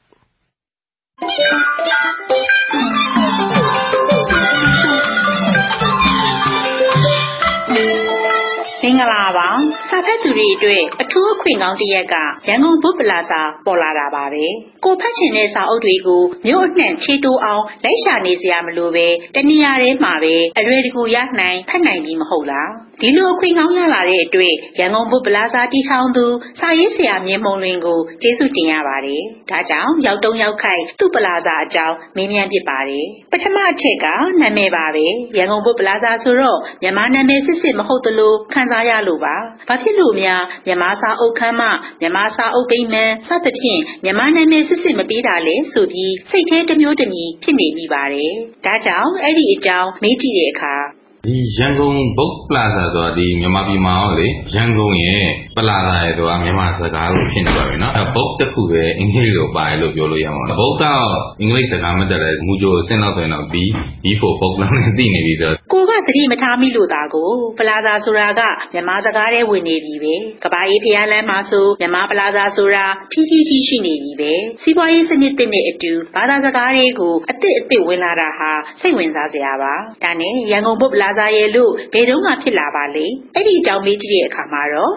မင်္ဂလာပါစာဖတ်သူတွေအတွက်အထူးအခွင့်ကောင်းတစ်ရက်ကရန်ကုန် Book Plaza ပေါ်လာတာပါပဲကိုဖတ်ချင်တဲ့စာအုပ်တွေကိုမြို့အနှံ့ချေတိုးအောင်လိုက်ရှာနေစရာမလိုပဲတနေရာထဲမှာပဲအရွယ်တကူရနိုင်ဖတ်နိုင်ပြီမဟုတ်လားဒီလိုအခွင့်ကောင်းရလာတဲ့အတွက်ရန်ကုန် Book Plaza တည်ထောင်သူစာရေးဆရာမြင့်မုံလွင်ကိုကျေးဇူးတင်ရပါတယ်ဒါကြောင့်ရောက်တုံးရောက်ခိုက်သူ့ Plaza အကြောင်းမေးမြန်းဖြစ်ပါတယ်ပထမအချက်ကနာမည်ပါပဲရန်ကုန် Book Plaza ဆိုတော့မြန်မာနာမည်စစ်စစ်မဟုတ်သလိုခံစားရလို့ပါဘာဖြစ်လို့များမြန်မာစာအုပ်ခမ်းမမြန်မာစာအုပ်ပိမှန်စသဖြင့်မြန်မာနာမည်စစ်စစ်မပေးတာလေဆိုပြီးစိတ်ထဲတစ်မျိုးတစ်မီဖြစ်နေမိပါတယ်ဒါကြောင့်အဲ့ဒီအကြောင်းမေးကြည့်တဲ့အခါဒီရန်ကုန် Book Plaza ဆိုတာဒီမြန်မာပြည်မှာရောလေရန်ကုန်ရဲ့ပလာဇာရဲ့ဆိုတာမြန်မာစကားလိုဖြစ်နေပါပြီနော်အဲ book တစ်ခုပဲအင်္ဂလိပ်လိုပါတယ်လို့ပြောလို့ရမှာ book ကအင်္ဂလိပ်စကားမတတ်တဲ့မူကြိုအဆင့်လောက်ဆိုရင်တော့ဒီfor book လောက်နဲ့သိနေပြီဆိုကိုကသတိမထားမိလို့သားကိုပလာဇာဆိုတာကမြန်မာစကားထဲဝင်နေပြီပဲကဘာအေးဖျားလမ်းမှာဆိုမြန်မာပလာဇာဆိုတာထီးထီးရှိနေပြီပဲစီးပွားရေးစနစ်တစ်နဲ့အတူဘာသာစကားတွေကိုအစ်စ်ဝင်လာတာဟာစိတ်ဝင်စားစရာပါဒါနဲ့ရန်ကုန် Book Plazaရဲ့လို့ဘယ်တော့မှဖြစ်လာပါလေအဲ့ဒီအကြောင်းမေးကြည့်တဲ့အခါမှာတော့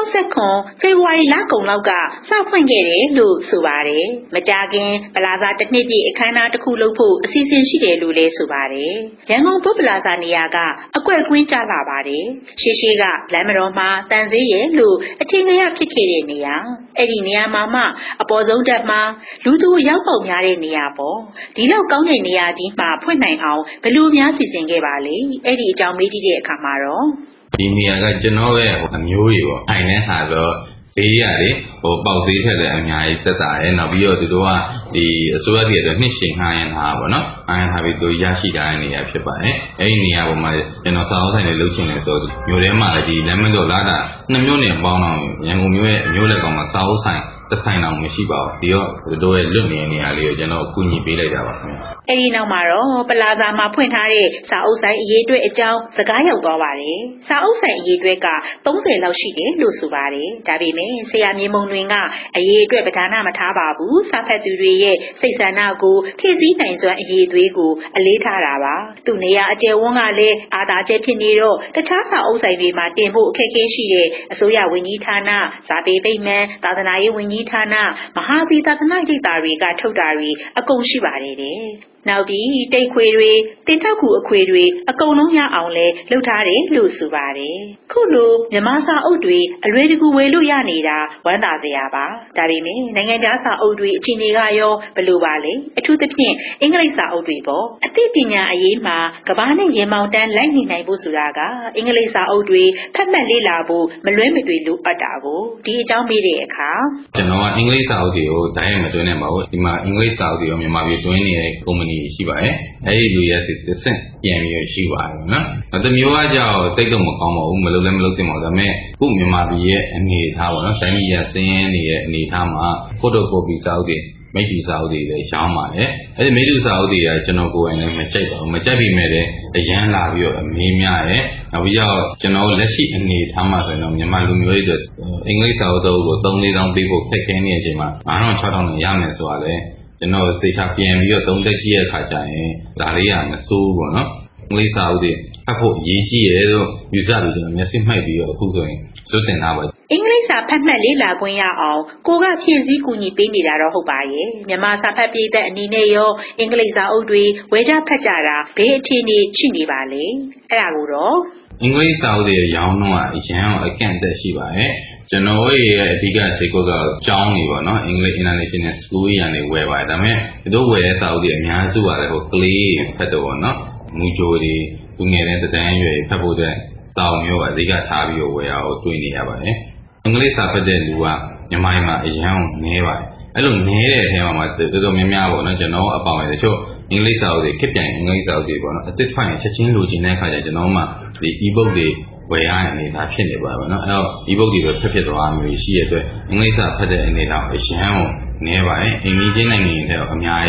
2019ဖေဖော်ဝါရီလကုန်လောက်ကစဖွင့်ခဲ့တယ်လို့ဆိုပါတယ်မကြာခင်ပလာဇာတစ်နှစ်ပြည့်အခမ်းအနားတစ်ခုလုပ်ဖို့အစီအစဉ်ရှိတယ်လို့လည်းဆိုပါတယ်ရန်ကုန် Book Plaza နေရာကအကွက်ကွင်းကျလာပါတယ်ရှေးကလမ်းမတော်မှာတန်ဆေးရဲ့လို့အထင်ကြီးဖြစ်ခဲ့တဲ့နေရာအဲ့ဒီနေရာမှာမှအပေါ်ဆုံးတက်မှာလူသူရောက်ပေါက်များတဲ့နေရာပေါ့ဒီလောက်ကောင်းတဲ့နေရာကြီးမှာဖွင့်နိုင်အောင်ဘယ်လိုများစီစဉ်ခဲ့ပါလဲအဲ့ဒီအကြောင်းမေးကြည့်တဲ့အခါမှာတော့ဒီနေရာကကျွန်တော်ရဲ့အမျိုးတွေပေါ့အိုင်နဲ့ဟာတော့ဈေးရတယ်ပေါက်သေးထက်လည်းအများကြီးသက်သာတယ်နောက်ပြီးတော့သူတို့ကဒီအစိုးရပြည်အတွက်နှစ်ရှည်ငှားရမ်းထားပါပေါ့နော်ငှားရမ်းထားပြီးသူရရှိထားတဲ့နေရာဖြစ်ပါတယ်အဲ့ဒီနေရာပေါ်မှာကျွန်တော်စာအုပ်ဆိုင်တွေလုပ်ချင်တယ်ဆိုတော့မြို့ထဲမှာဒီလမ်းမတော်လာတာနှစ်မြို့နယ်ပေါင်းတော့ရန်ကုန်မြို့ရဲ့အမျိုးလက်ကောင်မှာစာအုပ်ဆိုင်တစ်ဆိုင်တော့မရှိပါဘူးဒီတော့တို့ရဲ့လွတ်နေတဲ့နေရာလေးကိုကျွန်တော်ကူညီပေးလိုက်တာပါခင်ဗျအဲ့ဒီနောက်မှာတော့ပလာဇာမှာဖွင့်ထားတဲ့စာအုပ်ဆိုင်အရေးအတွက်အကြောင်းစကားရောက်သွားပါတယ်စာအုပ်ဆိုင်အရေးအတွက်က30လောက်ရှိတယ်လို့ဆိုပါတယ်ဒါပေမဲ့ဆရာမြေမုံတွင်ကအရေးအတွက်ပဓာနမထားပါဘူးစာဖတ်သူတွေရဲ့စိတ်ဆန္ဒကိုဖြည့်ဆည်းနိုင်စွမ်းအရေးသွေးကိုအလေးထားတာပါသူနေရာအကျယ်ဝန်းကလည်းအာသာကျဖြစ်နေတော့တခြားစာအုပ်ဆိုင်တွေမှာတင်ဖို့အခက်အခဲရှိတဲ့အစိုးရဝန်ကြီးဌာနဇာပေပိမှန်သာသနာရေးဝန်ကြီးဌာနမဟာစီသာသနာ့ကိစ္စတွေကထုတ်တာတွေအကုန်ရှိပါတယ်တဲ့နောက်ပြီးတိတ်ခွေတွေတင်ထောက်ကူအခွေတွေအကုန်လုံးရအောင်လဲလုပ်ထားတယ်လို့ဆိုပါတယ်ခုလိုမြန်မာစာအုပ်တွေအလွယ်တကူဝယ်လို့ရနေတာဝမ်းသာစရာပါဒါပေမဲ့နိုင်ငံခြားစာအုပ်တွေအချိန်တွေကရောဘယ်လိုပါလဲအထူးသဖြင့်အင်္ဂလိပ်စာအုပ်တွေပေါ့အသိပညာအရေးမှာကဘာနဲ့ရေမောင်တန်းလိုက်နေနိုင်ဖို့ဆိုတာကအင်္ဂလိပ်စာအုပ်တွေဖတ်မှတ်လေ့လာဖို့မလွဲမသွေလိုအပ်တာကိုဒီအကြောင်းမေးတဲ့အခါကျွန်တော်ကအင်္ဂလိပ်စာအုပ်တွေကိုဒိုင်းရမတွင်းနေပါဘူးဒီမှာအင်္ဂလိပ်စာအုပ်တွေရောမြန်မာပြည်တွင်းနေတဲ့ကုမ္ပဏီရှိပါတယ်အဲဒီလူရဲ့တစ်ဆင့်ပြန်ပြီးရှိပါတယ်နော်။တမျိုးကကြောက်တိတ်တော့မကောင်းပါဘူးမလုပ်လည်းမလုပ်သင့်ပါဘူးဒါပေမဲ့ခုမြန်မာပြည်ရဲ့အနေအထားပေါ့နော်တိုင်းပြည်ရဲ့စင်းရဲနေတဲ့အနေအထားမှာဖိုတိုကိုပီစာအုပ်တွေမိတ္တူစာအုပ်တွေလည်းရောင်းပါတယ်အဲဒီမိတ္တူစာအုပ်တွေကကျွန်တော်ကိုယ်တိုင်လည်းမကြိုက်ပါဘူးမကြိုက်ပြီးမဲ့လည်းအရန်လာပြီးတော့အမေးများရဲ့နောက်ပြီးတော့ကျွန်တော်လက်ရှိအနေအထားမှာဆိုရင်တော့မြန်မာလူမျိုးတွေအင်္ဂလိပ်စာအုပ်တို့ကို3-4တောင်းပေးဖို့ခက်ခဲနေတဲ့အချိန်မှာ9,000-6,000နဲ့ရမယ်ဆိုတာလည်းကျွန်တော်သေချာပြန်ပြီးတော့သုံးသက်ကြည့်ရတဲ့အခါကျရင်ဒါလေးကမစိုးဘူးပေါ့နော်အင်္ဂလိပ်စာအုပ်တွေဖတ်ဖို့အရေးကြီးတယ်လို့ယူဆပြီးကျွန်တော်မျက်စိမှိတ်ပြီးတော့အခုဆိုရင်စွတ်တင်ထားပါအင်္ဂလိပ်စာဖတ်မှတ်လေ့လာခွင့်ရအောင်ကိုကဖြည့်ဆည်းကူညီပေးနေတာတော့ဟုတ်ပါရဲ့မြန်မာစာဖတ်ပြည်သက်အနေနဲ့ရောအင်္ဂလိပ်စာအုပ်တွေဝယ်ကြဖတ်ကြတာဘယ်အခြေအနေရှိနေပါလဲအဲ့ဒါကိုတော့အင်္ဂလိပ်စာအုပ်တွေရောင်းတော့အရန်အကန့်အသတ်ရှိပါရဲ့ကျွန်တော်ရဲ့အဓိကစိတ်ကောကကျောင်းနေပါတော့ English International School ရန်နေဝယ်ပါတယ်ဒါပေမဲ့ဒီတို့ဝယ်တဲ့စာအုပ်တွေအများစုပါတယ်ဟိုကလေးဖတ်တော့ပေါ့နော်မူကြိုတွေသူငယ်တဲ့တန်းရွယ်ဖတ်ဖို့တဲ့စာအုပ်မျိုးအဓိကထားပြီးတော့ဝယ်အောင်တွေ့နေရပါတယ်အင်္ဂလိပ်စာဖတ်တဲ့လူကမြန်မာပြည်မှာအရန်နည်းပါတယ်အဲ့လိုနည်းတဲ့အထဲမှာတော်တော်များများပေါ့နော်ကျွန်တော်အပေါင်းရတချို့အင်္ဂလိပ်စာအုပ်တွေခက်ပြန်အင်္ဂလိပ်စာအုပ်တွေပေါ့နော်အသစ်ဖိုင်ချက်ချင်းလိုချင်တဲ့အခါကျကျွန်တော်မှဒီ e-book တွေဝယ်ရတဲ့အနေအထားဖြစ်နေပါဘူးနော်အဲ့တော့ e-book တွေပဲဖက်သွားမျိုးရှိရတဲ့အတွက်အင်္ဂလိပ်စာဖတ်တဲ့အနေအထားအရန်ကိုနည်းပါတယ်အိမ်ကြီးချင်းနိုင်ငံတွေထဲတော့အများကြီး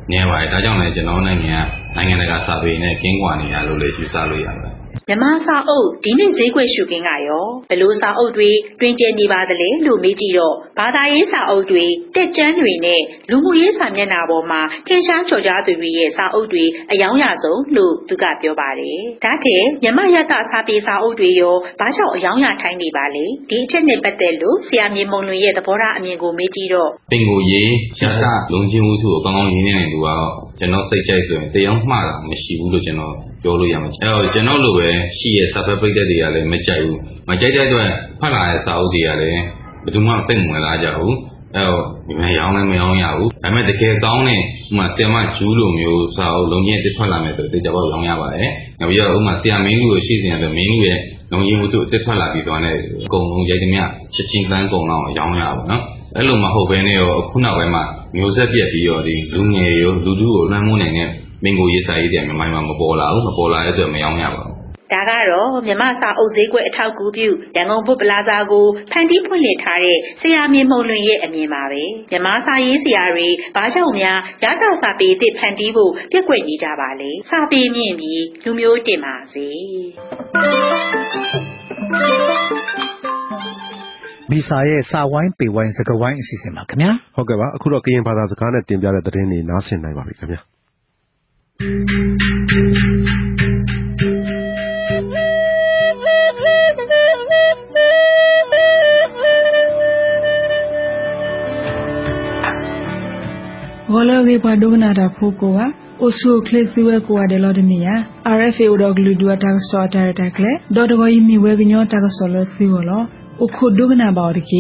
နေပါတယ်ဒါကြောင့်လည်းကျွန်တော်နိုင်ငံတကာစာပေနဲ့ကင်းကွာနေရလို့လည်းယူဆလို့ရပါတယ်မြန်မာစာအုပ်ဒီနေ့ဈေးကွက်ရှုခင်းကရောဘယ်လိုစာအုပ်တွေတွင်ကျယ်နေပါသလဲလို့မေးကြည့်တော့ဘာသာရေးစာအုပ်တွေတက်ကြမ်းတွေနဲ့လူမှုရေးစာမျက်နှာပေါ်မှာထင်ရှားကျော်ကြားသူတွေရဲ့စာအုပ်တွေအယောင်ရဆုံးလို့သူကပြောပါတယ်။ဒါထက်မြန်မာရတစာပေစာအုပ်တွေရောဘာကြောင့်အယောင်ရထိုင်းနေပါလဲ။ဒီအချက်နဲ့ပတ်သက်လို့ဆရာမြေမုံလွင်ရဲ့သဘောထားအမြင်ကိုမေးကြည့်တော့ပင်ကိုရေးရတလုံချင်းမှုစုကိုကောင်းကောင်းရင်းနေတယ်သူကတော့ကျွန်တော်စိတ်ကြိုက်ဆိုရင်တရားမှားတာမရှိဘူးလို့ကျွန်တော်ပြောလို့ရမှာ။အဲတော့ကျွန်တော်လိုပဲရှိရဲ့စာဖတ်ပိတ်သက်တွေကလည်းမကြိုက်ဘူး။မကြိုက်တဲ့အတွက်ဖတ်လာတဲ့စာအုပ်တွေကလည်းဘယ်သူမှသိမဝင်လာကြဘူး။အဲတော့ဒီမှာရောင်းလည်းမရောင်းရဘူး။ဒါပေမဲ့တကယ်ကောင်းတဲ့ဥမာဆီယမဂျူးလိုမျိုးစာအုပ်လုံးချင်းတစ်ထွက်လာမယ်ဆိုတေချာပေါက်ရောင်းရပါတယ်။နောက်ပြီးတော့ဥမာဆီယမင်းလူကိုရှိနေတယ်မင်းလူရဲ့လုံးချင်းမှုသူတစ်ထွက်လာပြီးတော့လည်းအကုန်လုံးရိုက်သမျှချက်ချင်းတန်းကုန်တော့ရောင်းရပါတော့။အဲ့လိုမဟုတ်ဘဲနဲ့ရောအခုနောက်ပိုင်းမှာမျိုးဆက်ပြက်ပြီးတော့ဒီလူငယ်ရောလူထုကိုလွှမ်းမိုးနေတဲ့မင်းကိုရေးစာရေးတွေမြန်မာမှာမပေါ်လာဘူးမပေါ်လာတဲ့အတွက်မရောင်းရပါဘူးဒါကတော့မြန်မာစာအုပ်ဈေးကွက်အထောက်အကူပြုရန်ကုန်ဘုတ်ပလာဇာကိုဖန်တီးဖွင့်လှစ်ထားတဲ့ဆရာမြေမုံလွင်ရဲ့အမြင်ပါပဲမြန်မာစာရေးဆရာတွေဘာကြောင့်များရတစာပေအသစ်ဖန်တီးဖို့ပြက်ကွက်နေကြပါလဲစာပေမြင့်ပြီးလူမျိုးတင်ပါစေမိစာရဲ့စာဝိုင်းပေဝိုင်းစကားဝိုင်းအစီအစဉ်ပါခင်ဗျာဟုတ်ကဲ့ပါအခုတော့ကရင်ဘာသာစကားနဲ့တင်ပြတဲ့သတင်းတွေနားဆင်နိုင်ပါပြီခင်ဗျာဘောလောကေပါဒုကနာတာဖိုကိုဟာအိုဆူကလစ်စီဝဲကိုအတယ်လို့ဒီနီယာ RFA ဥဒဂလူဒူတာဆော့တာတာကလေဒေါ်တကိုယီမီဝဲကညောတာကဆော်လို့စီဝလောအခုဒုကနာပါရကေ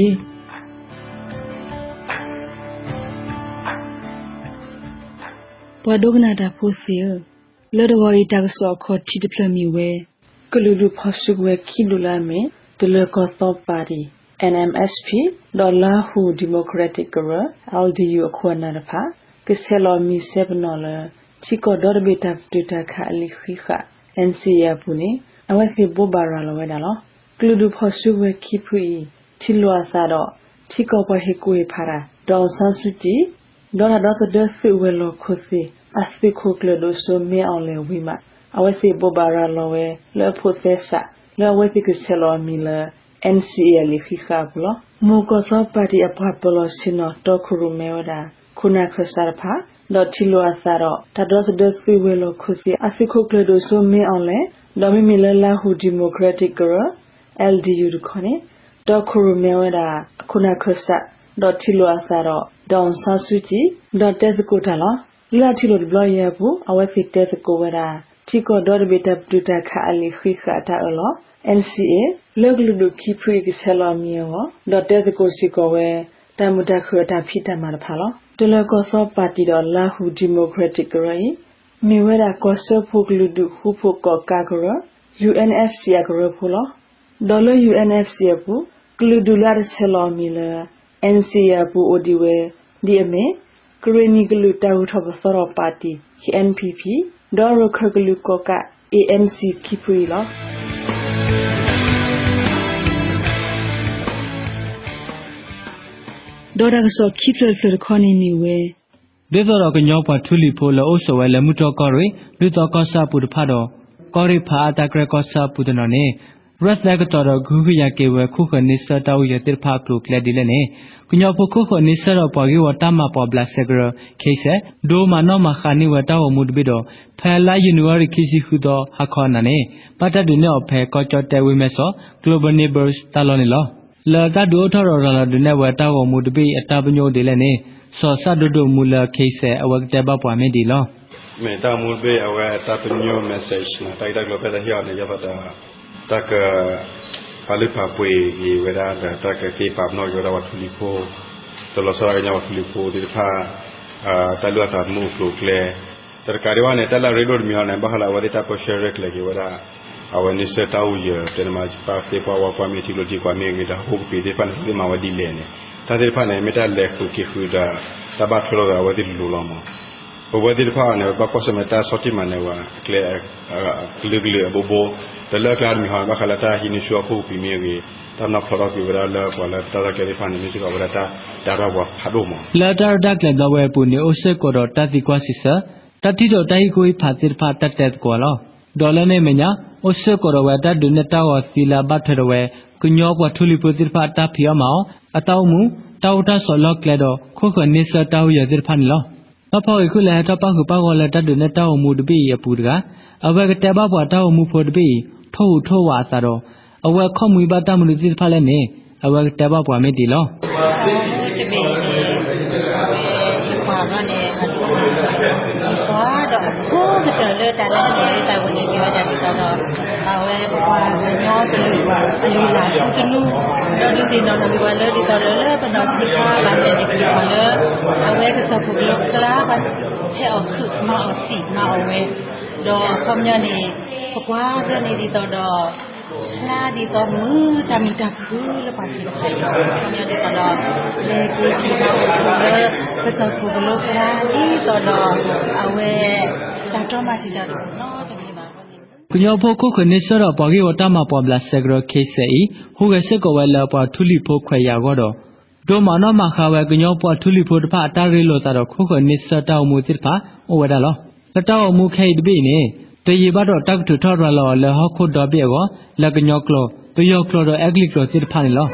ဘွာဒုကနာတာဖိုစီလော်ဒကိုယီတာကဆော့ခေါ်တီဒပလမီဝဲကလူလူဖော်ဆုဝဲခိလူလာမေဒလကောသောပါတီNMSP ဒေါ်လာဟူဒီမိုကရက်တစ်ကရ LDU အခွန်နာဖာကဆယ်လော်မီ7နော်လချီကိုဒေါ်ဘီတာပတူတာခါလီခိခ NCA ပူနေအဝက်စီဘောဘာရာလောဝဲဒါလောကလူဒူဖော်ဆုဝဲခိဖူချီလွာသာတော့ချီကိုပဟေကိုဖာရာဒေါ်ဆန်စုကြည်ဒေါ်လာဒေါ်ဒဆွေဝဲလောခုစီအစပိခိုကလဒိုဆိုမီအောင်လေဝီမာအဝက်စီဘောဘာရာလောဝဲလောဖိုသက်စာလောဝဲတိကဆယ်လော်မီလာ NCA လိခိခါဘလမိုကသောပါတီအဖပလောစင်တော့ခရုမေဝဒါခုနာခဆာဖာဒေါ်တီလိုအစာတော့တတော်စဒဆွေဝဲလို့ခုစီအစိခုကလဒိုဆိုမင်းအောင်လဲဒေါ်မီမီလလာဟူဒီမိုကရက်တစ်ကရ LDU ဒခေါနေဒေါ်ခရုမေဝဒါခုနာခဆာဒေါ်တီလိုအစာတော့ဒေါန်ဆာဆူဂျီဒေါ်တက်စကိုတလာလာတီလိုဘလရဘူးအဝက်စစ်တက်စကိုဝဒါချီကိုဒေါ်ဘီတပ်ဒူတာခါအလီခိခါတာလောNCA လောကလူဒုခိဖရီကဆလာမီယောဒေါ်တဲစကိုစီကိုဝဲတမတခရတာဖိတမှာဖာလောတလကောသောပါတီတော်လာဟူဒီမိုကရက်တစ်ရိုင်းမီဝဲတာကောဆောဖုကလူဒုခုဖုကောကာကရ UNFC ကရဖူလောဒေါ်လ UNFC ပူကလူဒူလာဆလာမီလာ NCA ပူအိုဒီဝဲဒီအမေကရနီကလူတာဝထဘသောပါတီ NPP ဒေါ်ရခကလူကောကာ ANC ခိဖရီလောဒေါ်ဒါကဆော့ခိပလဖလခေါနေမီဝဲဒေသောရကညောပါထူလီဖိုလောဆောဝဲလမှုတော့ကောရီလူတော့ကောဆာပူတဖာတော့ကောရီဖာတာကရကောဆာပူဒနော်နေရက်လက်ကတော့ဂူခရကေဝဲခုခနိစတောရတိဖာပလုကလက်ဒီလဲနေကညောဖခုခနိစရပေါ်ရီဝတာမပေါ်ဘလဆဂရခေဆဒိုမနောမခါနိဝတာဝမှုဒဘီတော့ဖဲလာယူနီဝရီခီစီခုတော့ဟခေါနာနေပတ်တဒူနေအဖဲကောချတဲဝိမဲဆော Global Neighbors တလောနေလောလာကဒိုထော်ရလာဒနေဝတာဝမှုတပိအတပညိုဒီလဲနေစောဆဒဒိုမူလာခေဆအဝကတဘပွားမေဒီလောမေတာမူဘေအဝတာပညို message နာတိုက်တကလောပဲတဟောနေရပါတာတကပါလိဖာပွေဒီဝဒါတကကေပပ်နောယောဒဝထလီဖိုတလဆာညဝထလီဖိုဒီဖာတလွတ်တာမှုဖလိုကလေတကရီဝနဲ့တလရေဒိုမြောနဲ့ဘဟလာဝဒတာကိုရှယ်ရက်လေကေဝဒါအဝနိစတာဝရတနမချပါကေပါဝကွာမီတီလိုဂျီကွာမီငီတာဟုတ်ပြီဒီဖန်ဒီမဝဒီလေနေတတဲ့ဖာနဲ့မေတာလက်ခုကိခူဒါတဘတ်ဖလိုဝဒီလူလောမ Over the partner, Bakosamata Sotimanewa, Claire, Gligli, Bobo, the Lurkland Mihan, Bakalata, Hinishuaku, Pimiri, Tana Product, Villa, Tara Califan, music of Rata, Darawa, Hadomo. Later, Dakla, the weapon, Oseko, Tatiquasisa, Tatido Taikui Patir Pata Tet Kuala, Dolane Mena, Oseko, Duneta or Sila Batterway, Kunyopa Tuliputir Pata Piamao, Ataumu, Tauta Solo Clado, Coco Nissa Tau Yadir Panlo. Apa ikula tapa hupa wala ta duneta o mudbi ya purga awa teba bata o mupodbi tho wa taro awa khomu bata muniti phale ne awa teba bwa me ti lo La di to mu tamita khu le pati pai nya di to do le ki ki ba le pe so ko lo la di to do awe ta to ma ti da do no ta ni ba Kunyo poko khone sara pagi wata ma pabla segro kesei hu ge ko wala pa thuli pho khwa ya go do do ma no ma kha wa kunyo pa thuli pho ta ta re lo ta do khu khone sa ta mu tir pa o wa da lo ta ta mu khai de bi ne te yi ba do tak thu tho ra lo le ho khu do bi go la kunyo klo to yo klo do agli klo tir pha ni lo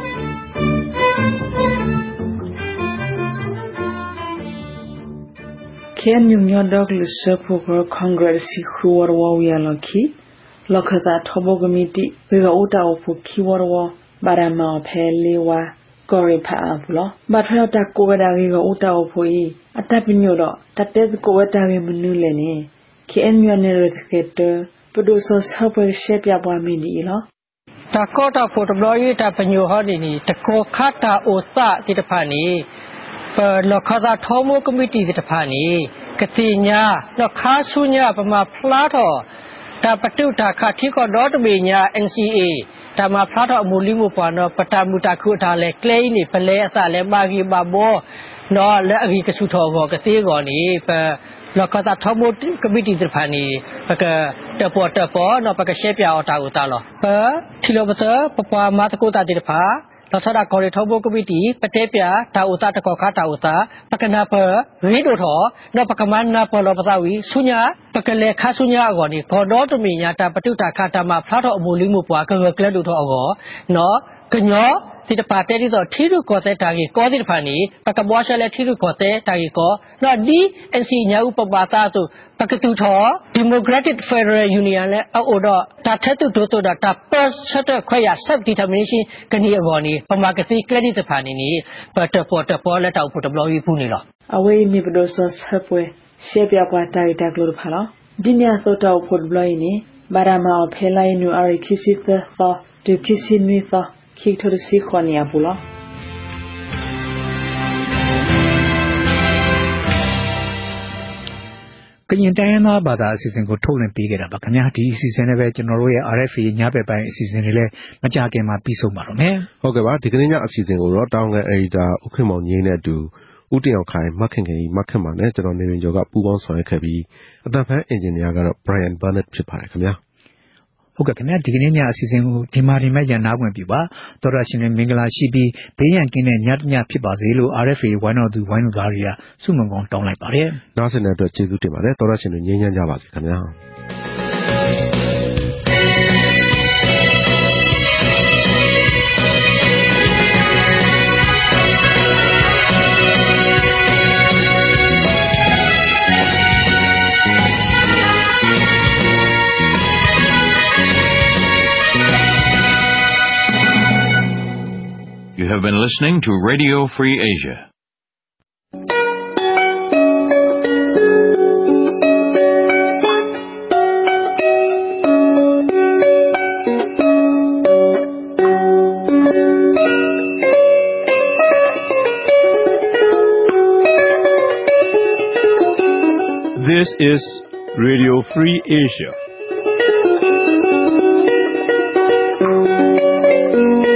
Can you not dog support Congress who were warrior lucky? Look at that Tobogomiti, we were out of Kiwarwa, Barama Pelewa, Gori Paavlo, but her Takoda we were out of Poi, a tapping your dog, that is Goetari Munulene, Can you never get producers help shape your mini? Dakota photobloy tapanyo hodini, Takokata Ota Titapani, per Lokada Tomo Committee Titapani, Katinya, Lokasunya, Pama Plato. Tapatuta Katiko Dotobinya NCA, Tama Plato Mulimu Pano, Patamuta le Clay, Pele Sale Bagi Babo, no Lagi Kasuto, Katigoni, per Lokata Tomo Committee Tripani, the Porter Po, no Pakashapia or Tautalo. Per Kilobata, Papa Matakuta Dipa. Lasada Coritobo Committee, Patapia, Tauta Kokata Uta, Pakanapa, Ridoto, no Pakamana Polopawi, Sunya, Pakale Kasunya Agoni, Cordotomia, Tapatuta Katama, Plato Mulimu Paka, Claduto, no, Canyo, the party or Tiru Cote Tagi, Codipani, Pakabwasha Tiru Cote Tagiko, not D and C Nyaupa Batatu, Pakatuto, Democratic Federal Union, Odo, Tatatu Toto, the Tapas, Shutter Quaya, self determination, Kaniagoni, Pamakati, Credit Panini, but the Porter Polet out put a blowy punilo. Away Nibidosos Hepwe, Shapia Quatari Taglu Pala, Dinia thought out put bloiny, Barama or Pela in New Ari Kissi Tha, to Kissi Mitha. Kick to the Sikhonia Bula. ကရင်တိုင်းရင်းသားဘာသာအစီအစဉ်ကိုထုတ်လွှင့်ပေးခဲ့တာပါခင်ဗျာဒီအစီအစဉ်နဲ့ပဲကျွန်တော်တို့ရဲ့ RFA ညဘက်ပိုင်းအစီအစဉ်တွေလည်းမကြခင်မှာပြီးဆုံးပါတော့မယ်ဟုတ်ကဲ့ပါဒီကနေ့ညအစီအစဉ်ကိုတော့တောင်းကန်အဒီတာဥခင်မောင်ငင်းနဲ့အတူဦးတင်အောင်ခိုင်မခင်ခင်မခင်မာနဲ့ကျွန်တော်နေရင်ကျော်ကပူးပေါင်းဆောင်ရွက်ခဲ့ပြီးအသံဖန်အင်ဂျင်နီယာကတော့ Brian Burnett ဖြစ်ပါတယ်ခင်ဗျာဟုတ်ကဲ့ခင်ဗျာဒီကနေ့ညအစီအစဉ်ကိုဒီမှာတင်မဲ့ရန်နာခွင့်ပြုပါတော်ရရှင်တွေမင်္ဂလာရှိပြီးဘေးရန်ကင်းတဲ့ညတညဖြစ်ပါစေလို့ RFA ဝိုင်းတော်သူဝိုင်းလူသားတွေကဆုမွန်ကောင်းတောင်းလိုက်ပါတယ်နောက်ဆက်တဲ့အတွက်ကျေးဇူးတင်ပါတယ်တော်ရရှင်တွေငြိမ်းချမ်းကြပါစေခင်ဗျာ You have been listening to Radio Free Asia. This is Radio Free Asia.